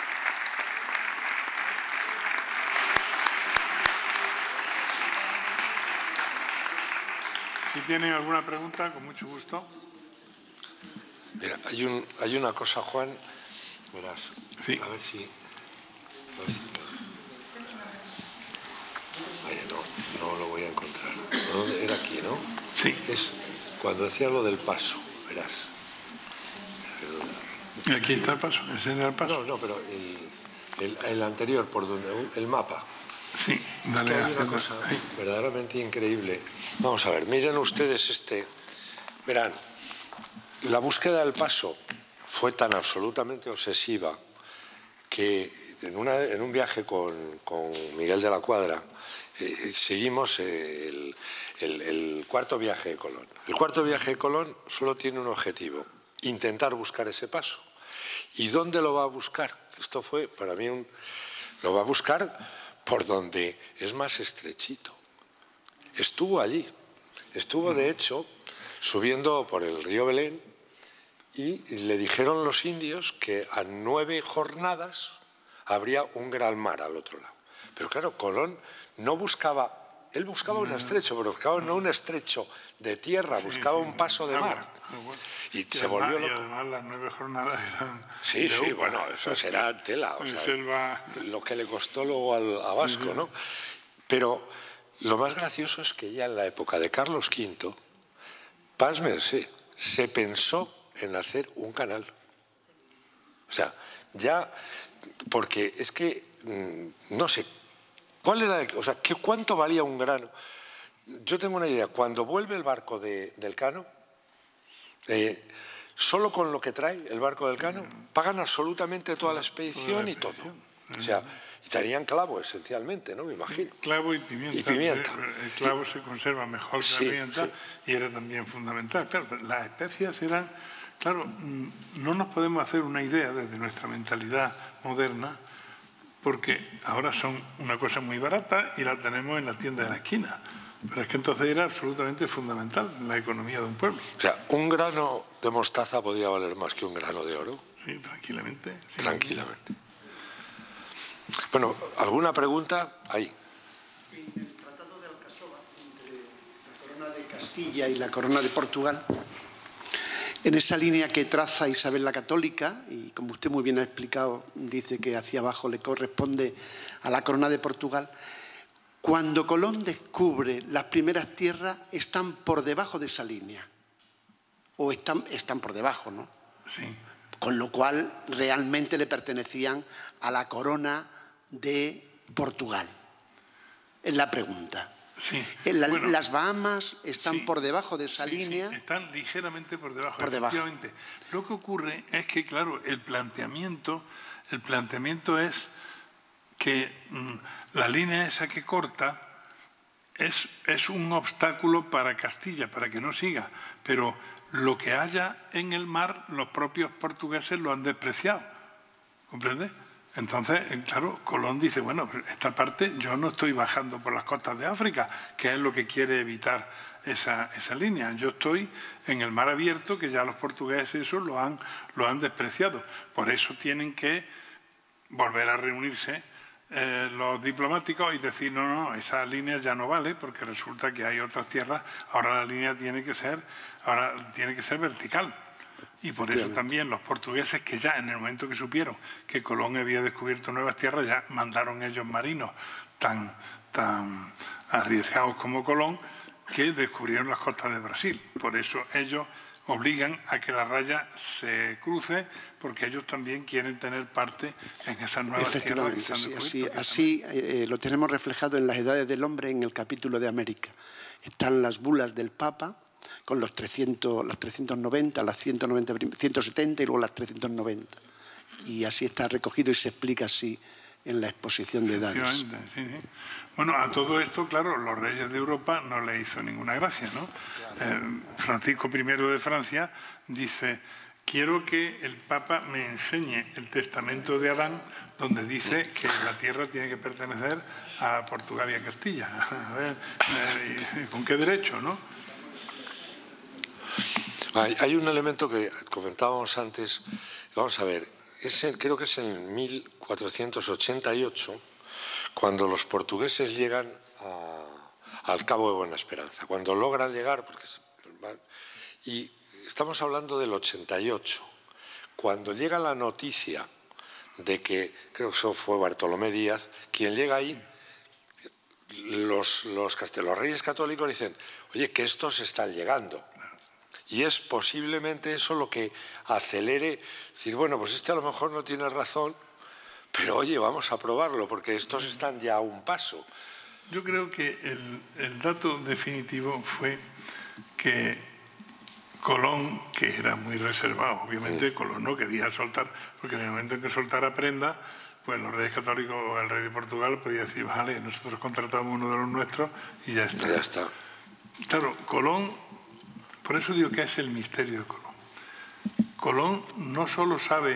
Speaker 2: Si tienen alguna pregunta, con mucho gusto.
Speaker 1: Mira, hay, un, hay una cosa, Juan, verás,
Speaker 2: sí.
Speaker 1: a ver si... A ver si Vaya, no, no lo voy a encontrar. ¿Dónde? Era aquí, ¿no?
Speaker 2: Sí.
Speaker 1: Es cuando decía lo del paso, verás.
Speaker 2: Aquí está el paso, ese era el paso.
Speaker 1: No, no, pero el, el, el anterior, por donde el mapa.
Speaker 2: Sí, dale
Speaker 1: es que hay una cosa ahí. verdaderamente increíble. Vamos a ver, miren ustedes este. Verán, la búsqueda del paso fue tan absolutamente obsesiva que en, una, en un viaje con, con Miguel de la Cuadra eh, seguimos el, el, el cuarto viaje de Colón. El cuarto viaje de Colón solo tiene un objetivo: intentar buscar ese paso. ¿Y dónde lo va a buscar? Esto fue para mí un... Lo va a buscar por donde es más estrechito. Estuvo allí. Estuvo, de hecho, subiendo por el río Belén y le dijeron los indios que a nueve jornadas habría un gran mar al otro lado. Pero claro, Colón no buscaba... Él buscaba un estrecho, pero buscaba no un estrecho de tierra, buscaba un paso de mar. Y, y se volvió loco.
Speaker 2: Y además las nueve jornadas eran...
Speaker 1: Sí, sí, upa. Bueno, eso será tela. O sea, selva... Lo que le costó luego al, a Vasco, ¿no? Pero lo más gracioso es que ya en la época de Carlos quinto, pásmense, se pensó en hacer un canal. O sea, ya... Porque es que, no sé, ¿cuál era? O sea, ¿qué, ¿cuánto valía un grano? Yo tengo una idea. Cuando vuelve el barco de, del Cano, eh, solo con lo que trae el barco del Cano, pagan absolutamente toda la expedición y todo. O sea, Y tenían clavo, esencialmente, ¿no? Me imagino.
Speaker 2: Clavo y pimienta.
Speaker 1: Y pimienta.
Speaker 2: El clavo y... se conserva mejor que
Speaker 1: sí,
Speaker 2: la pimienta,
Speaker 1: sí.
Speaker 2: y era también fundamental. Claro, las especias eran... Claro, no nos podemos hacer una idea desde nuestra mentalidad moderna, porque ahora son una cosa muy barata y la tenemos en la tienda de la esquina. Pero es que entonces era absolutamente fundamental en la economía de un pueblo.
Speaker 1: O sea, un grano de mostaza podía valer más que un grano de oro.
Speaker 2: Sí, tranquilamente. Sí.
Speaker 1: Tranquilamente. Bueno, ¿alguna pregunta? Ahí.
Speaker 3: En el Tratado de Alcasova, entre la corona de Castilla y la corona de Portugal, en esa línea que traza Isabel la Católica, y como usted muy bien ha explicado, dice que hacia abajo le corresponde a la corona de Portugal, cuando Colón descubre las primeras tierras, están por debajo de esa línea. O están, están por debajo, ¿no?
Speaker 2: Sí.
Speaker 3: Con lo cual realmente le pertenecían a la corona de Portugal. Es la pregunta.
Speaker 2: Sí.
Speaker 3: La,
Speaker 2: bueno,
Speaker 3: las Bahamas están
Speaker 2: sí,
Speaker 3: por debajo de esa
Speaker 2: sí,
Speaker 3: línea.
Speaker 2: Sí, están ligeramente por debajo.
Speaker 3: Por debajo.
Speaker 2: Lo que ocurre es que, claro, el planteamiento, el planteamiento es que mmm, la línea esa que corta es, es un obstáculo para Castilla, para que no siga, pero lo que haya en el mar, los propios portugueses lo han despreciado, ¿comprende? Entonces, claro, Colón dice, bueno, esta parte yo no estoy bajando por las costas de África, que es lo que quiere evitar esa, esa línea. Yo estoy en el mar abierto, que ya los portugueses eso lo han, lo han despreciado. Por eso tienen que volver a reunirse eh, los diplomáticos y decir, no, no, esa línea ya no vale, porque resulta que hay otras tierras, ahora la línea tiene que ser, ahora tiene que ser vertical. Y por eso también los portugueses, que ya en el momento que supieron que Colón había descubierto nuevas tierras, ya mandaron ellos marinos tan, tan arriesgados como Colón, que descubrieron las costas de Brasil. Por eso ellos obligan a que la raya se cruce, porque ellos también quieren tener parte en esas nuevas tierras que están
Speaker 3: sí,
Speaker 2: descubiertas.
Speaker 3: así, así eh, lo tenemos reflejado en las edades del hombre en el capítulo de América. Están las bulas del Papa, con los trescientos, las trescientos noventa, las ciento noventa, ciento setenta y luego las trescientos noventa. Y así está recogido y se explica así en la exposición de edades.
Speaker 2: Sí, sí. Bueno, a todo esto, claro, los reyes de Europa no le hizo ninguna gracia, ¿no? Claro. Eh, Francisco primero de Francia dice, quiero que el Papa me enseñe el testamento de Adán, donde dice que la tierra tiene que pertenecer a Portugal y a Castilla. A ver, eh, ¿con qué derecho, no?
Speaker 1: Hay, hay un elemento que comentábamos antes, vamos a ver, es el, creo que es en mil cuatrocientos ochenta y ocho, cuando los portugueses llegan a, al Cabo de Buena Esperanza, cuando logran llegar, porque y estamos hablando del ochenta y ocho, cuando llega la noticia de que, creo que eso fue Bartolomé Díaz, quien llega ahí, los, los, los reyes católicos dicen, oye, que estos están llegando. Y es posiblemente eso lo que acelere, decir, bueno, pues este a lo mejor no tiene razón, pero oye, vamos a probarlo, porque estos están ya a un paso.
Speaker 2: Yo creo que el, el dato definitivo fue que Colón, que era muy reservado, obviamente sí. Colón no quería soltar, porque en el momento en que soltara prenda, pues los reyes católicos o el rey de Portugal podía decir, vale, nosotros contratamos uno de los nuestros y ya está.
Speaker 1: Ya está.
Speaker 2: Claro, Colón, por eso digo que es el misterio de Colón. Colón no solo sabe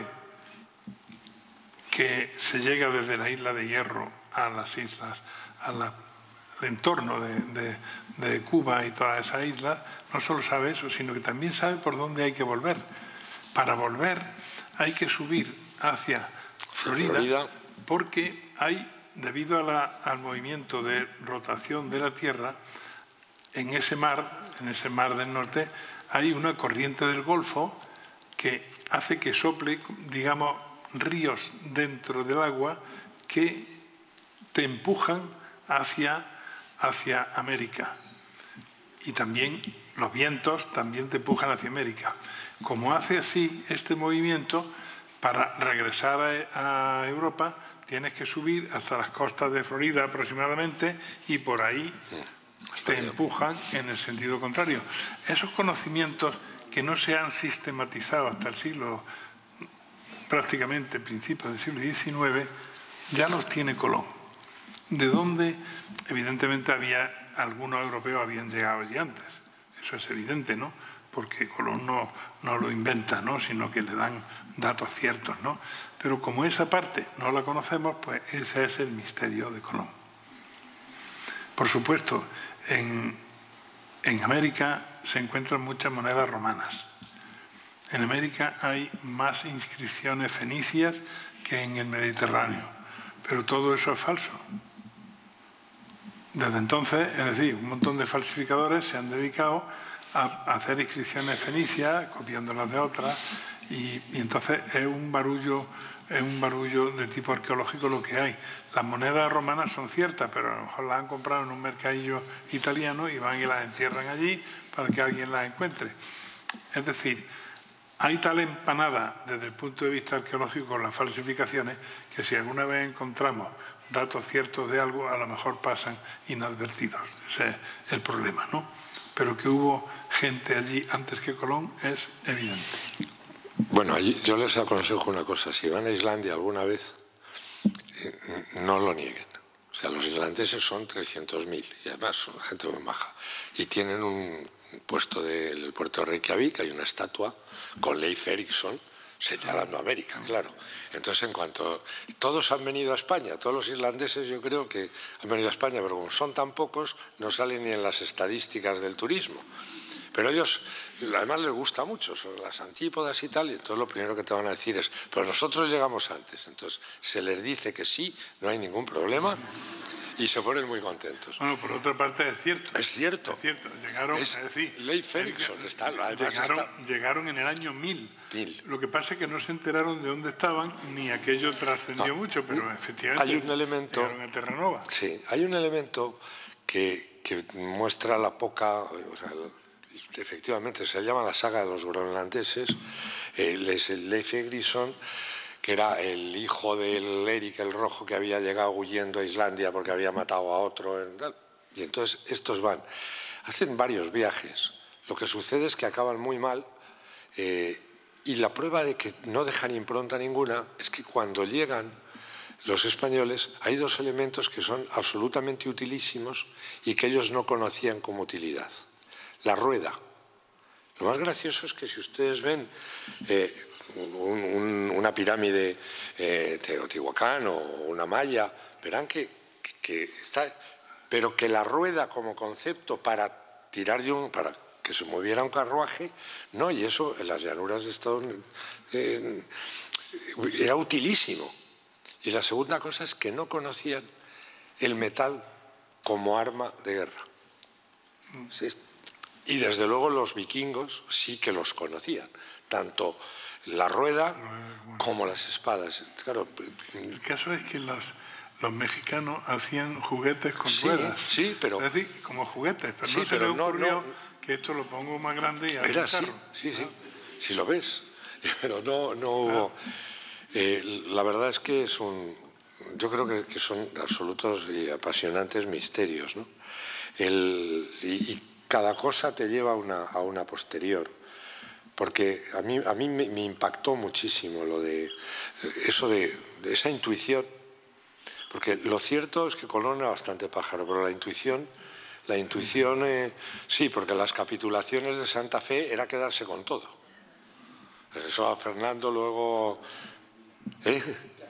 Speaker 2: que se llega desde la isla de Hierro a las islas, al entorno de, de, de Cuba y todas esas islas, no solo sabe eso, sino que también sabe por dónde hay que volver. Para volver hay que subir hacia Florida, Florida. porque hay, debido a la, al movimiento de rotación de la Tierra, en ese mar, en ese mar del norte, hay una corriente del Golfo que hace que sople, digamos, ríos dentro del agua que te empujan hacia, hacia América. Y también los vientos también te empujan hacia América. Como hace así este movimiento, para regresar a, a Europa tienes que subir hasta las costas de Florida aproximadamente y por ahí te empujan en el sentido contrario. Esos conocimientos que no se han sistematizado hasta el siglo, prácticamente principios del siglo diecinueve, ya los tiene Colón. ¿De dónde? Evidentemente había, algunos europeos habían llegado allí antes, eso es evidente, ¿no? Porque Colón no, no lo inventa, ¿no? Sino que le dan datos ciertos, ¿no? Pero como esa parte no la conocemos, pues ese es el misterio de Colón. Por supuesto, en, en América se encuentran muchas monedas romanas. En América hay más inscripciones fenicias que en el Mediterráneo, pero todo eso es falso. Desde entonces, es decir, un montón de falsificadores se han dedicado a hacer inscripciones fenicias, copiándolas de otras, y, y entonces es un barullo, es un barullo de tipo arqueológico lo que hay. Las monedas romanas son ciertas, pero a lo mejor las han comprado en un mercadillo italiano y van y las entierran allí para que alguien las encuentre. Es decir, hay tal empanada desde el punto de vista arqueológico con las falsificaciones que si alguna vez encontramos datos ciertos de algo, a lo mejor pasan inadvertidos. Ese es el problema, ¿no? Pero que hubo gente allí antes que Colón es evidente.
Speaker 1: Bueno, yo les aconsejo una cosa. Si van a Islandia alguna vez, no lo nieguen. O sea, los islandeses son trescientos mil y además son gente muy maja. Y tienen un puesto del puerto de Reykjavik, hay una estatua con Leif Erikson señalando a América, claro. Entonces, en cuanto todos han venido a España, todos los islandeses yo creo que han venido a España, pero como son tan pocos, no salen ni en las estadísticas del turismo. Pero ellos, además les gusta mucho, son las antípodas y tal, y entonces lo primero que te van a decir es, pero nosotros llegamos antes. Entonces se les dice que sí, no hay ningún problema, y se ponen muy contentos.
Speaker 2: Bueno, por otra parte es cierto.
Speaker 1: Es cierto.
Speaker 2: Es cierto. Llegaron,
Speaker 1: es
Speaker 2: es decir,
Speaker 1: Leif Erikson, está, además
Speaker 2: llegaron,
Speaker 1: está...
Speaker 2: llegaron en el año mil.
Speaker 1: mil.
Speaker 2: Lo que pasa es que no se enteraron de dónde estaban, ni aquello trascendió no. mucho, pero efectivamente
Speaker 1: hay un elemento,
Speaker 2: llegaron a Terranova.
Speaker 1: Sí, hay un elemento que, que muestra la poca... O sea, efectivamente, se llama la saga de los groenlandeses. Eh, Leif Erikson, que era el hijo del Erik el Rojo que había llegado huyendo a Islandia porque había matado a otro. En tal. Y entonces estos van, hacen varios viajes. Lo que sucede es que acaban muy mal eh, y la prueba de que no dejan impronta ninguna es que cuando llegan los españoles hay dos elementos que son absolutamente utilísimos y que ellos no conocían como utilidad. La rueda. Lo más gracioso es que si ustedes ven eh, un, un, una pirámide eh, Teotihuacán o una maya, verán que, que, que está... Pero que la rueda como concepto para tirar de un... para que se moviera un carruaje, no, y eso en las llanuras de Estados Unidos eh, era utilísimo. Y la segunda cosa es que no conocían el metal como arma de guerra. ¿Sí? Y desde luego los vikingos sí que los conocían, tanto la rueda como las espadas. Claro.
Speaker 2: El caso es que los, los mexicanos hacían juguetes con
Speaker 1: sí,
Speaker 2: ruedas.
Speaker 1: Sí, pero...
Speaker 2: Es decir, como juguetes, pero
Speaker 1: sí,
Speaker 2: no se
Speaker 1: pero
Speaker 2: le ocurrió
Speaker 1: no, no,
Speaker 2: que esto lo pongo más grande y
Speaker 1: era así,
Speaker 2: carro.
Speaker 1: sí, sí, si lo ves. Pero no, no hubo... Eh, la verdad es que es un... Yo creo que, que son absolutos y apasionantes misterios, ¿no? El, y, y cada cosa te lleva a una, a una posterior. Porque a mí, a mí me, me impactó muchísimo lo de eso de, de esa intuición. Porque lo cierto es que Colón era bastante pájaro, pero la intuición, la intuición, eh, sí, porque las capitulaciones de Santa Fe era quedarse con todo. Eso a Fernando luego... ¿eh?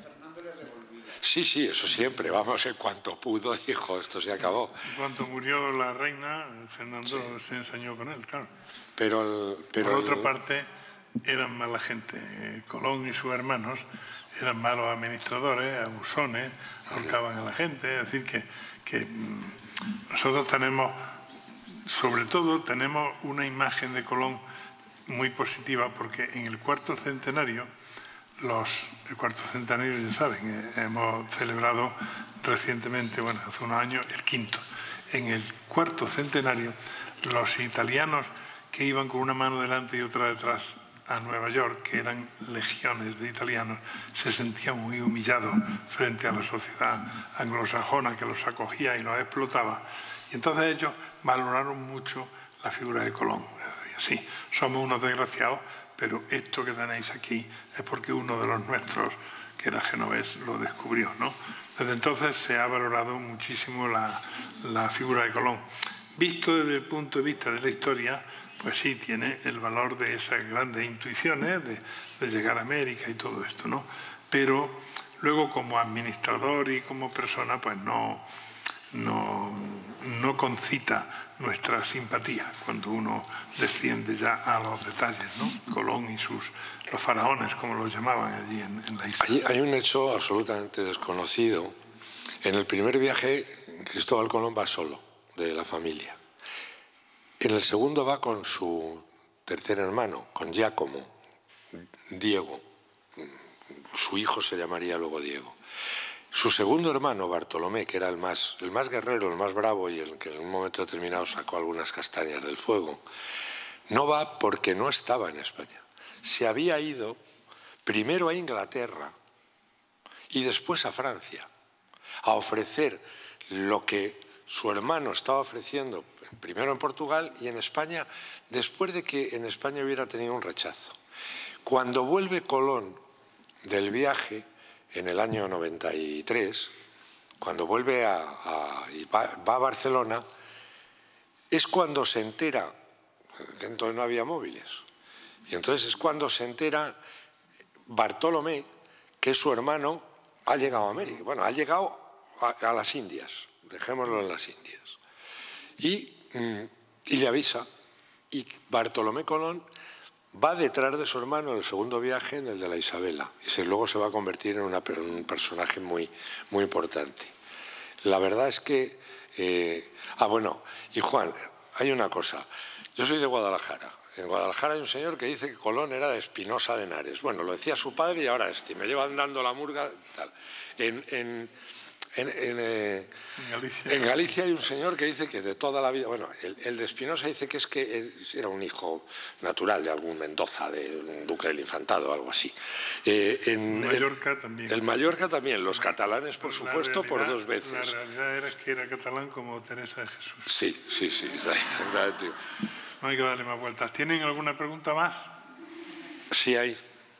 Speaker 1: Sí, sí, eso siempre, vamos, en cuanto pudo dijo, esto se acabó.
Speaker 2: Cuando murió la reina, Fernando sí. se ensañó con él, claro.
Speaker 1: Pero, el, pero
Speaker 2: Por otra
Speaker 1: el...
Speaker 2: parte, eran mala gente. Colón y sus hermanos eran malos administradores, abusones, ahorcaban a la gente. Es decir, que, que nosotros tenemos, sobre todo, tenemos una imagen de Colón muy positiva, porque en el cuarto centenario, los, el cuarto centenario, ya saben, eh, hemos celebrado recientemente, bueno, hace unos años, el quinto. En el cuarto centenario, los italianos que iban con una mano delante y otra detrás a Nueva York, que eran legiones de italianos, se sentían muy humillados frente a la sociedad anglosajona que los acogía y los explotaba. Y entonces ellos valoraron mucho la figura de Colón. Sí, somos unos desgraciados, pero esto que tenéis aquí es porque uno de los nuestros, que era genovés, lo descubrió, ¿no? Desde entonces se ha valorado muchísimo la, la figura de Colón. Visto desde el punto de vista de la historia, pues sí, tiene el valor de esas grandes intuiciones de, de llegar a América y todo esto, ¿no? Pero luego como administrador y como persona, pues no, no, no concita nuestra simpatía cuando uno desciende ya a los detalles, ¿no? Colón y sus los faraones, como los llamaban allí en, en la isla.
Speaker 1: Hay, hay un hecho absolutamente desconocido. En el primer viaje, Cristóbal Colón va solo, de la familia. En el segundo va con su tercer hermano, con Giacomo, Diego. Su hijo se llamaría luego Diego. Su segundo hermano, Bartolomé, que era el más, el más guerrero, el más bravo y el que en un momento determinado sacó algunas castañas del fuego, no va porque no estaba en España. Se había ido primero a Inglaterra y después a Francia a ofrecer lo que su hermano estaba ofreciendo, primero en Portugal y en España, después de que en España hubiera tenido un rechazo. Cuando vuelve Colón del viaje, en el año noventa y tres, cuando vuelve a, a, y va, va a Barcelona, es cuando se entera, entonces no había móviles, y entonces es cuando se entera Bartolomé que su hermano ha llegado a América, bueno, ha llegado a, a las Indias, dejémoslo en las Indias, y, y le avisa, y Bartolomé Colón va detrás de su hermano en el segundo viaje, en el de la Isabela, y se, luego se va a convertir en, una, en un personaje muy, muy importante. La verdad es que... Eh, ah, bueno, y Juan, hay una cosa. Yo soy de Guadalajara. En Guadalajara hay un señor que dice que Colón era de Espinosa de Henares. Bueno, lo decía su padre y ahora este. Me llevan dando la murga, tal. En... en En, en, eh,
Speaker 2: en, Galicia.
Speaker 1: en Galicia hay un señor que dice que de toda la vida, bueno, el, el de Espinosa dice que es que era un hijo natural de algún Mendoza, de un duque del Infantado, algo así.
Speaker 2: Eh, en Mallorca en, también.
Speaker 1: El Mallorca también, los catalanes, por supuesto,
Speaker 2: realidad,
Speaker 1: por dos veces.
Speaker 2: La realidad era que era catalán como Teresa de Jesús.
Speaker 1: Sí, sí, sí, exactamente.
Speaker 2: No hay que darle más vueltas. ¿Tienen alguna pregunta más?
Speaker 1: Sí, hay.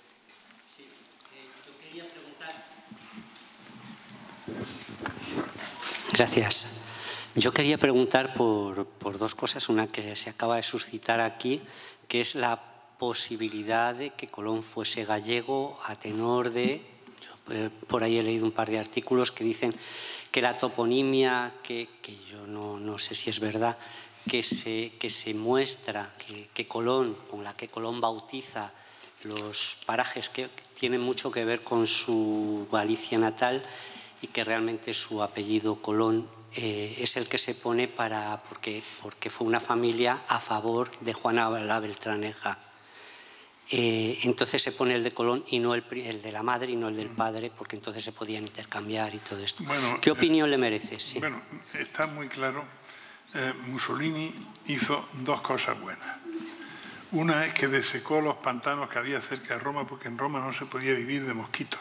Speaker 4: Gracias. Yo quería preguntar por, por dos cosas. Una que se acaba de suscitar aquí, que es la posibilidad de que Colón fuese gallego a tenor de... Yo por ahí he leído un par de artículos que dicen que la toponimia, que, que yo no, no sé si es verdad, que se, que se muestra, que, que Colón, con la que Colón bautiza los parajes que tienen mucho que ver con su Galicia natal, y que realmente su apellido Colón eh, es el que se pone para porque, porque fue una familia a favor de Juana la Beltraneja. Eh, entonces se pone el de Colón y no el, el de la madre y no el del padre, porque entonces se podían intercambiar y todo esto. Bueno, ¿qué opinión eh, le merece? Sí.
Speaker 2: Bueno, está muy claro. Eh, Mussolini hizo dos cosas buenas. Una es que desecó los pantanos que había cerca de Roma, porque en Roma no se podía vivir de mosquitos.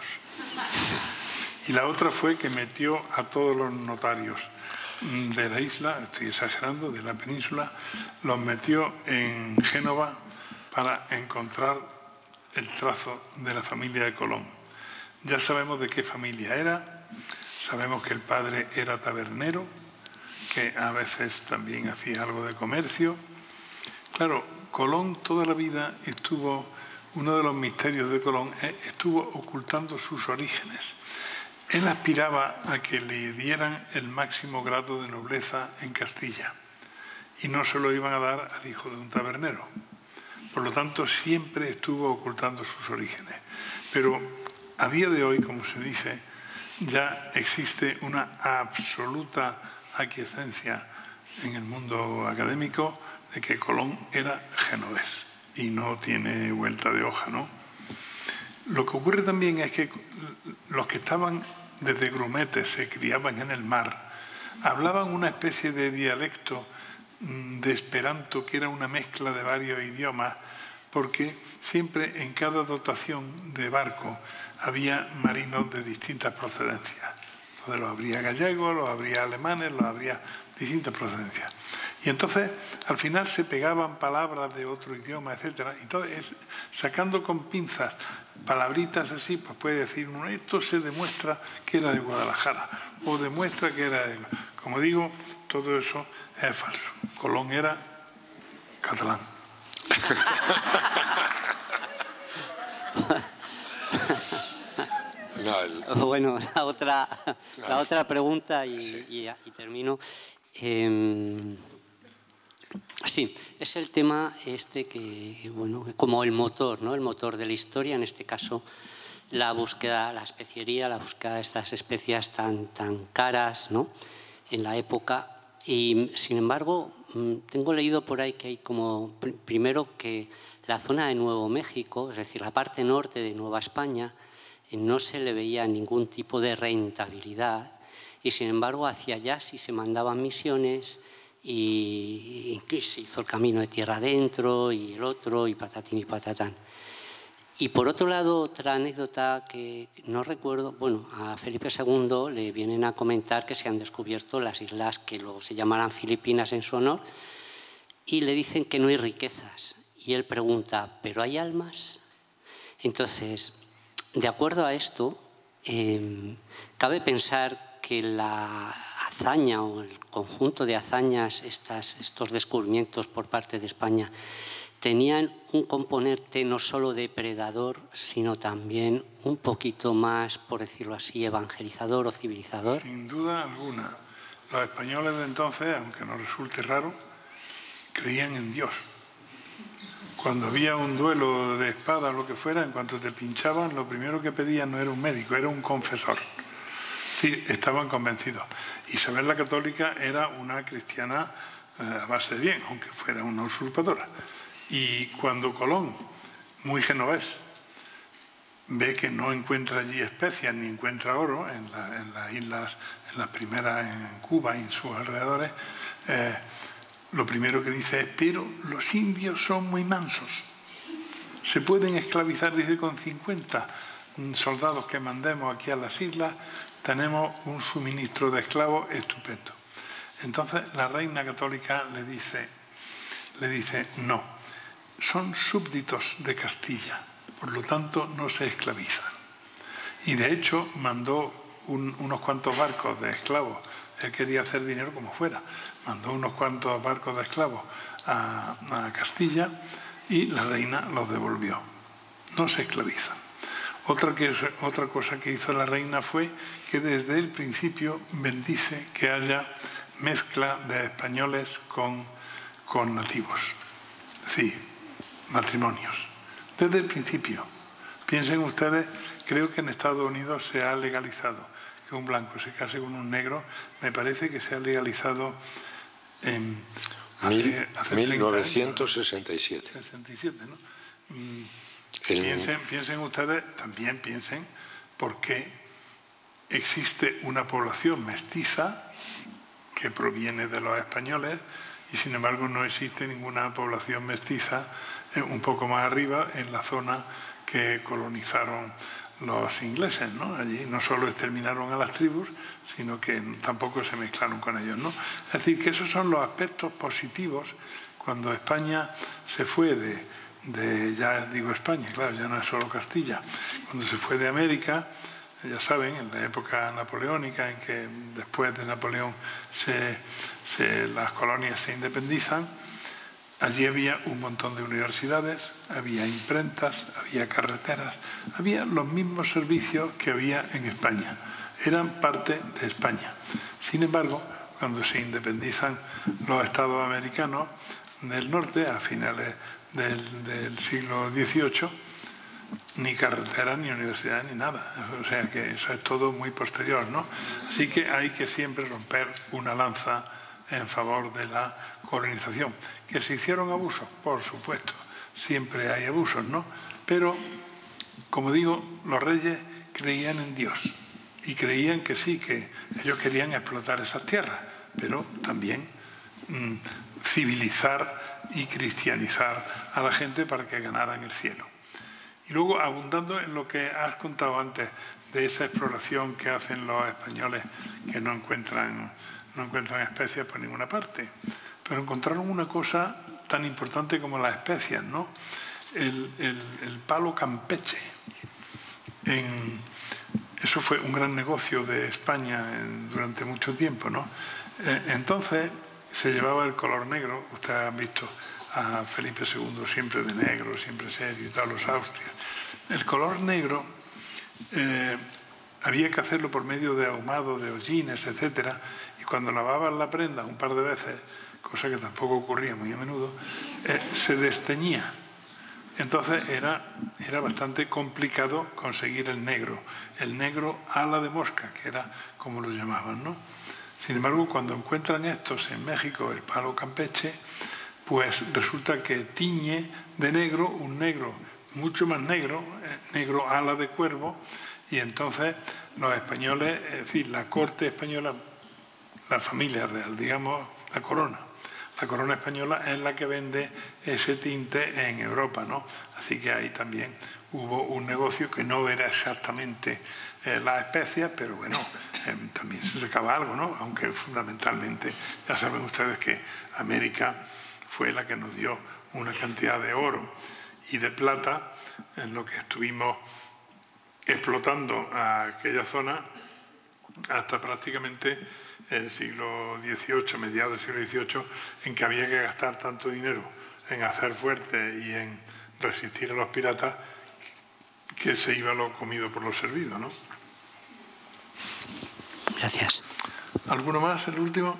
Speaker 2: Y la otra fue que metió a todos los notarios de la isla, estoy exagerando, de la península, los metió en Génova para encontrar el trazo de la familia de Colón. Ya sabemos de qué familia era, sabemos que el padre era tabernero, que a veces también hacía algo de comercio. Claro, Colón toda la vida estuvo, uno de los misterios de Colón, estuvo ocultando sus orígenes. Él aspiraba a que le dieran el máximo grado de nobleza en Castilla y no se lo iban a dar al hijo de un tabernero. Por lo tanto, siempre estuvo ocultando sus orígenes. Pero a día de hoy, como se dice, ya existe una absoluta aquiescencia en el mundo académico de que Colón era genovés y no tiene vuelta de hoja, ¿no? Lo que ocurre también es que los que estaban desde grumetes, se criaban en el mar, hablaban una especie de dialecto de esperanto que era una mezcla de varios idiomas, porque siempre en cada dotación de barco había marinos de distintas procedencias. Entonces los habría gallegos, los habría alemanes, los habría distintas procedencias. Y entonces al final se pegaban palabras de otro idioma, etcétera. Entonces, sacando con pinzas palabritas así, pues puede decir uno, esto se demuestra que era de Guadalajara, o demuestra que era de... Como digo, todo eso es falso. Colón era catalán.
Speaker 1: No, el...
Speaker 4: Bueno, la otra,
Speaker 1: no.
Speaker 4: la otra pregunta y,
Speaker 1: Sí.
Speaker 4: y, y termino. Eh, sí, es el tema este que, bueno, como el motor, ¿no? El motor de la historia, en este caso la búsqueda, la especiería, la búsqueda de estas especias tan, tan caras, ¿no? En la época. Y sin embargo, tengo leído por ahí que hay como, primero que la zona de Nuevo México, es decir, la parte norte de Nueva España, no se le veía ningún tipo de rentabilidad y sin embargo hacia allá sí se mandaban misiones y, y se hizo el camino de tierra adentro y el otro y patatín y patatán. Y por otro lado, otra anécdota que no recuerdo, bueno, a Felipe segundo le vienen a comentar que se han descubierto las islas que luego se llamarán Filipinas en su honor y le dicen que no hay riquezas. Y él pregunta, ¿pero hay almas? Entonces, de acuerdo a esto, eh, cabe pensar que la hazaña o el conjunto de hazañas, estas, estos descubrimientos por parte de España, tenían un componente no solo depredador, sino también un poquito más, por decirlo así, evangelizador o civilizador.
Speaker 2: Sin duda alguna. Los españoles de entonces, aunque nos resulte raro, creían en Dios. Cuando había un duelo de espada o lo que fuera, en cuanto te pinchaban, lo primero que pedían no era un médico, era un confesor. Sí, estaban convencidos. Isabel la Católica era una cristiana eh, a base de bien, aunque fuera una usurpadora. Y cuando Colón, muy genovés, ve que no encuentra allí especias ni encuentra oro en, la, en las islas, en las primeras en Cuba y en sus alrededores, eh, lo primero que dice es, pero los indios son muy mansos. Se pueden esclavizar, dice, con cincuenta soldados que mandemos aquí a las islas, tenemos un suministro de esclavos estupendo. Entonces la reina católica le dice, le dice, no, son súbditos de Castilla, por lo tanto no se esclavizan. Y de hecho mandó un, unos cuantos barcos de esclavos, él quería hacer dinero como fuera, mandó unos cuantos barcos de esclavos a, a Castilla y la reina los devolvió. No se esclavizan. Otra, que, otra cosa que hizo la reina fue que desde el principio bendice que haya mezcla de españoles con, con nativos, es decir, matrimonios. Desde el principio. Piensen ustedes, creo que en Estados Unidos se ha legalizado que un blanco se case con un negro, me parece que se ha legalizado en hace, hace
Speaker 1: mil novecientos sesenta y siete.
Speaker 2: sesenta y siete, ¿no?
Speaker 1: El...
Speaker 2: Piensen, piensen ustedes, también piensen por qué existe una población mestiza que proviene de los españoles y sin embargo no existe ninguna población mestiza eh, un poco más arriba en la zona que colonizaron los ingleses, ¿no? Allí no solo exterminaron a las tribus, sino que tampoco se mezclaron con ellos, ¿no? Es decir, que esos son los aspectos positivos cuando España se fue de, de, ya digo España, claro, ya no es solo Castilla, cuando se fue de América, ya saben, en la época napoleónica, en que después de Napoleón se, se, las colonias se independizan, allí había un montón de universidades, había imprentas, había carreteras, había los mismos servicios que había en España. Eran parte de España. Sin embargo, cuando se independizan los estados americanos del norte, a finales del, del siglo dieciocho, ni carreteras, ni universidades, ni nada. O sea que eso es todo muy posterior, ¿no? Así que hay que siempre romper una lanza en favor de la colonización. ¿Que se hicieron abusos? Por supuesto, siempre hay abusos, ¿no? Pero, como digo, los reyes creían en Dios y creían que sí, que ellos querían explotar esas tierras, pero también mmm, civilizar y cristianizar a la gente para que ganaran el cielo. Y luego, abundando en lo que has contado antes, de esa exploración que hacen los españoles que no encuentran, no encuentran especias por ninguna parte. Pero encontraron una cosa tan importante como las especias, ¿no? El, el, el palo campeche. En, eso fue un gran negocio de España en, durante mucho tiempo, ¿no? Eh, entonces se llevaba el color negro. Ustedes han visto a Felipe segundo siempre de negro, siempre serio y tal, los Austrias. El color negro eh, había que hacerlo por medio de ahumado, de hollines, etcétera, y cuando lavaban la prenda un par de veces, cosa que tampoco ocurría muy a menudo, eh, se desteñía. Entonces era, era bastante complicado conseguir el negro, el negro ala de mosca, que era como lo llamaban, ¿no? Sin embargo, cuando encuentran estos en México, el palo campeche, pues resulta que tiñe de negro un negro mucho más negro, eh, negro ala de cuervo, y entonces los españoles, es decir, la corte española, la familia real, digamos, la corona, la corona española es la que vende ese tinte en Europa, ¿no? Así que ahí también hubo un negocio que no era exactamente eh, las especias, pero bueno, eh, también se sacaba algo, ¿no? Aunque fundamentalmente, ya saben ustedes que América fue la que nos dio una cantidad de oro y de plata en lo que estuvimos explotando a aquella zona hasta prácticamente el siglo dieciocho, mediados del siglo dieciocho, en que había que gastar tanto dinero en hacer fuerte y en resistir a los piratas que se iba lo comido por lo servido, ¿no?
Speaker 4: Gracias.
Speaker 2: ¿Alguno más, el último?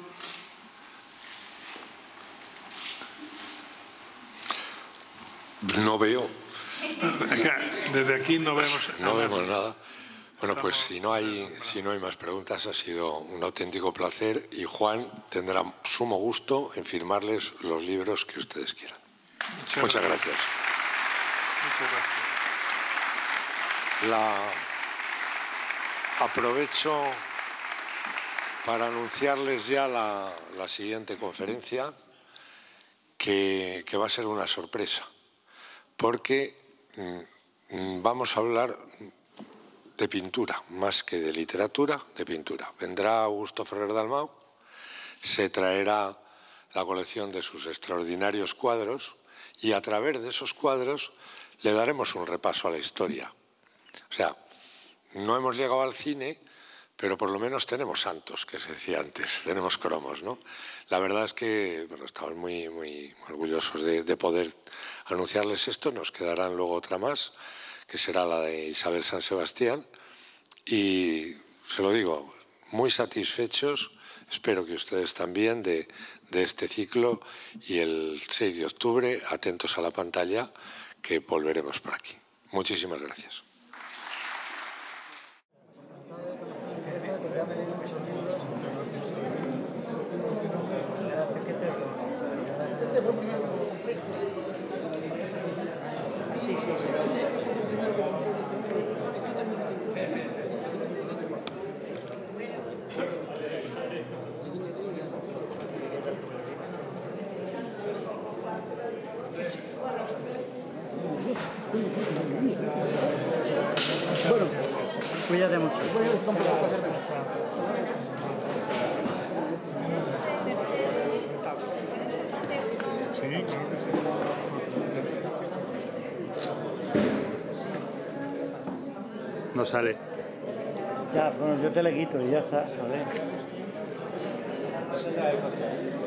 Speaker 1: No veo.
Speaker 2: Es que desde aquí no vemos
Speaker 1: No nada. vemos nada. Bueno, pues si no hay si no hay más preguntas, ha sido un auténtico placer y Juan tendrá sumo gusto en firmarles los libros que ustedes quieran. Muchas, Muchas gracias. gracias.
Speaker 2: Muchas gracias.
Speaker 1: La... Aprovecho para anunciarles ya la, la siguiente conferencia, que, que va a ser una sorpresa, porque mmm, vamos a hablar de pintura, más que de literatura, de pintura. Vendrá Augusto Ferrer Dalmau, se traerá la colección de sus extraordinarios cuadros y a través de esos cuadros le daremos un repaso a la historia. O sea, no hemos llegado al cine, pero por lo menos tenemos santos, que se decía antes, tenemos cromos, ¿no? La verdad es que bueno, estamos muy, muy orgullosos de, de poder anunciarles esto. Nos quedarán luego otra más, que será la de Isabel San Sebastián, y se lo digo, muy satisfechos, espero que ustedes también, de, de este ciclo, y el seis de octubre, atentos a la pantalla, que volveremos por aquí. Muchísimas gracias.
Speaker 5: Bueno, cuídate mucho.
Speaker 6: No sale.
Speaker 5: Ya, bueno, yo te le quito y ya está. A ver.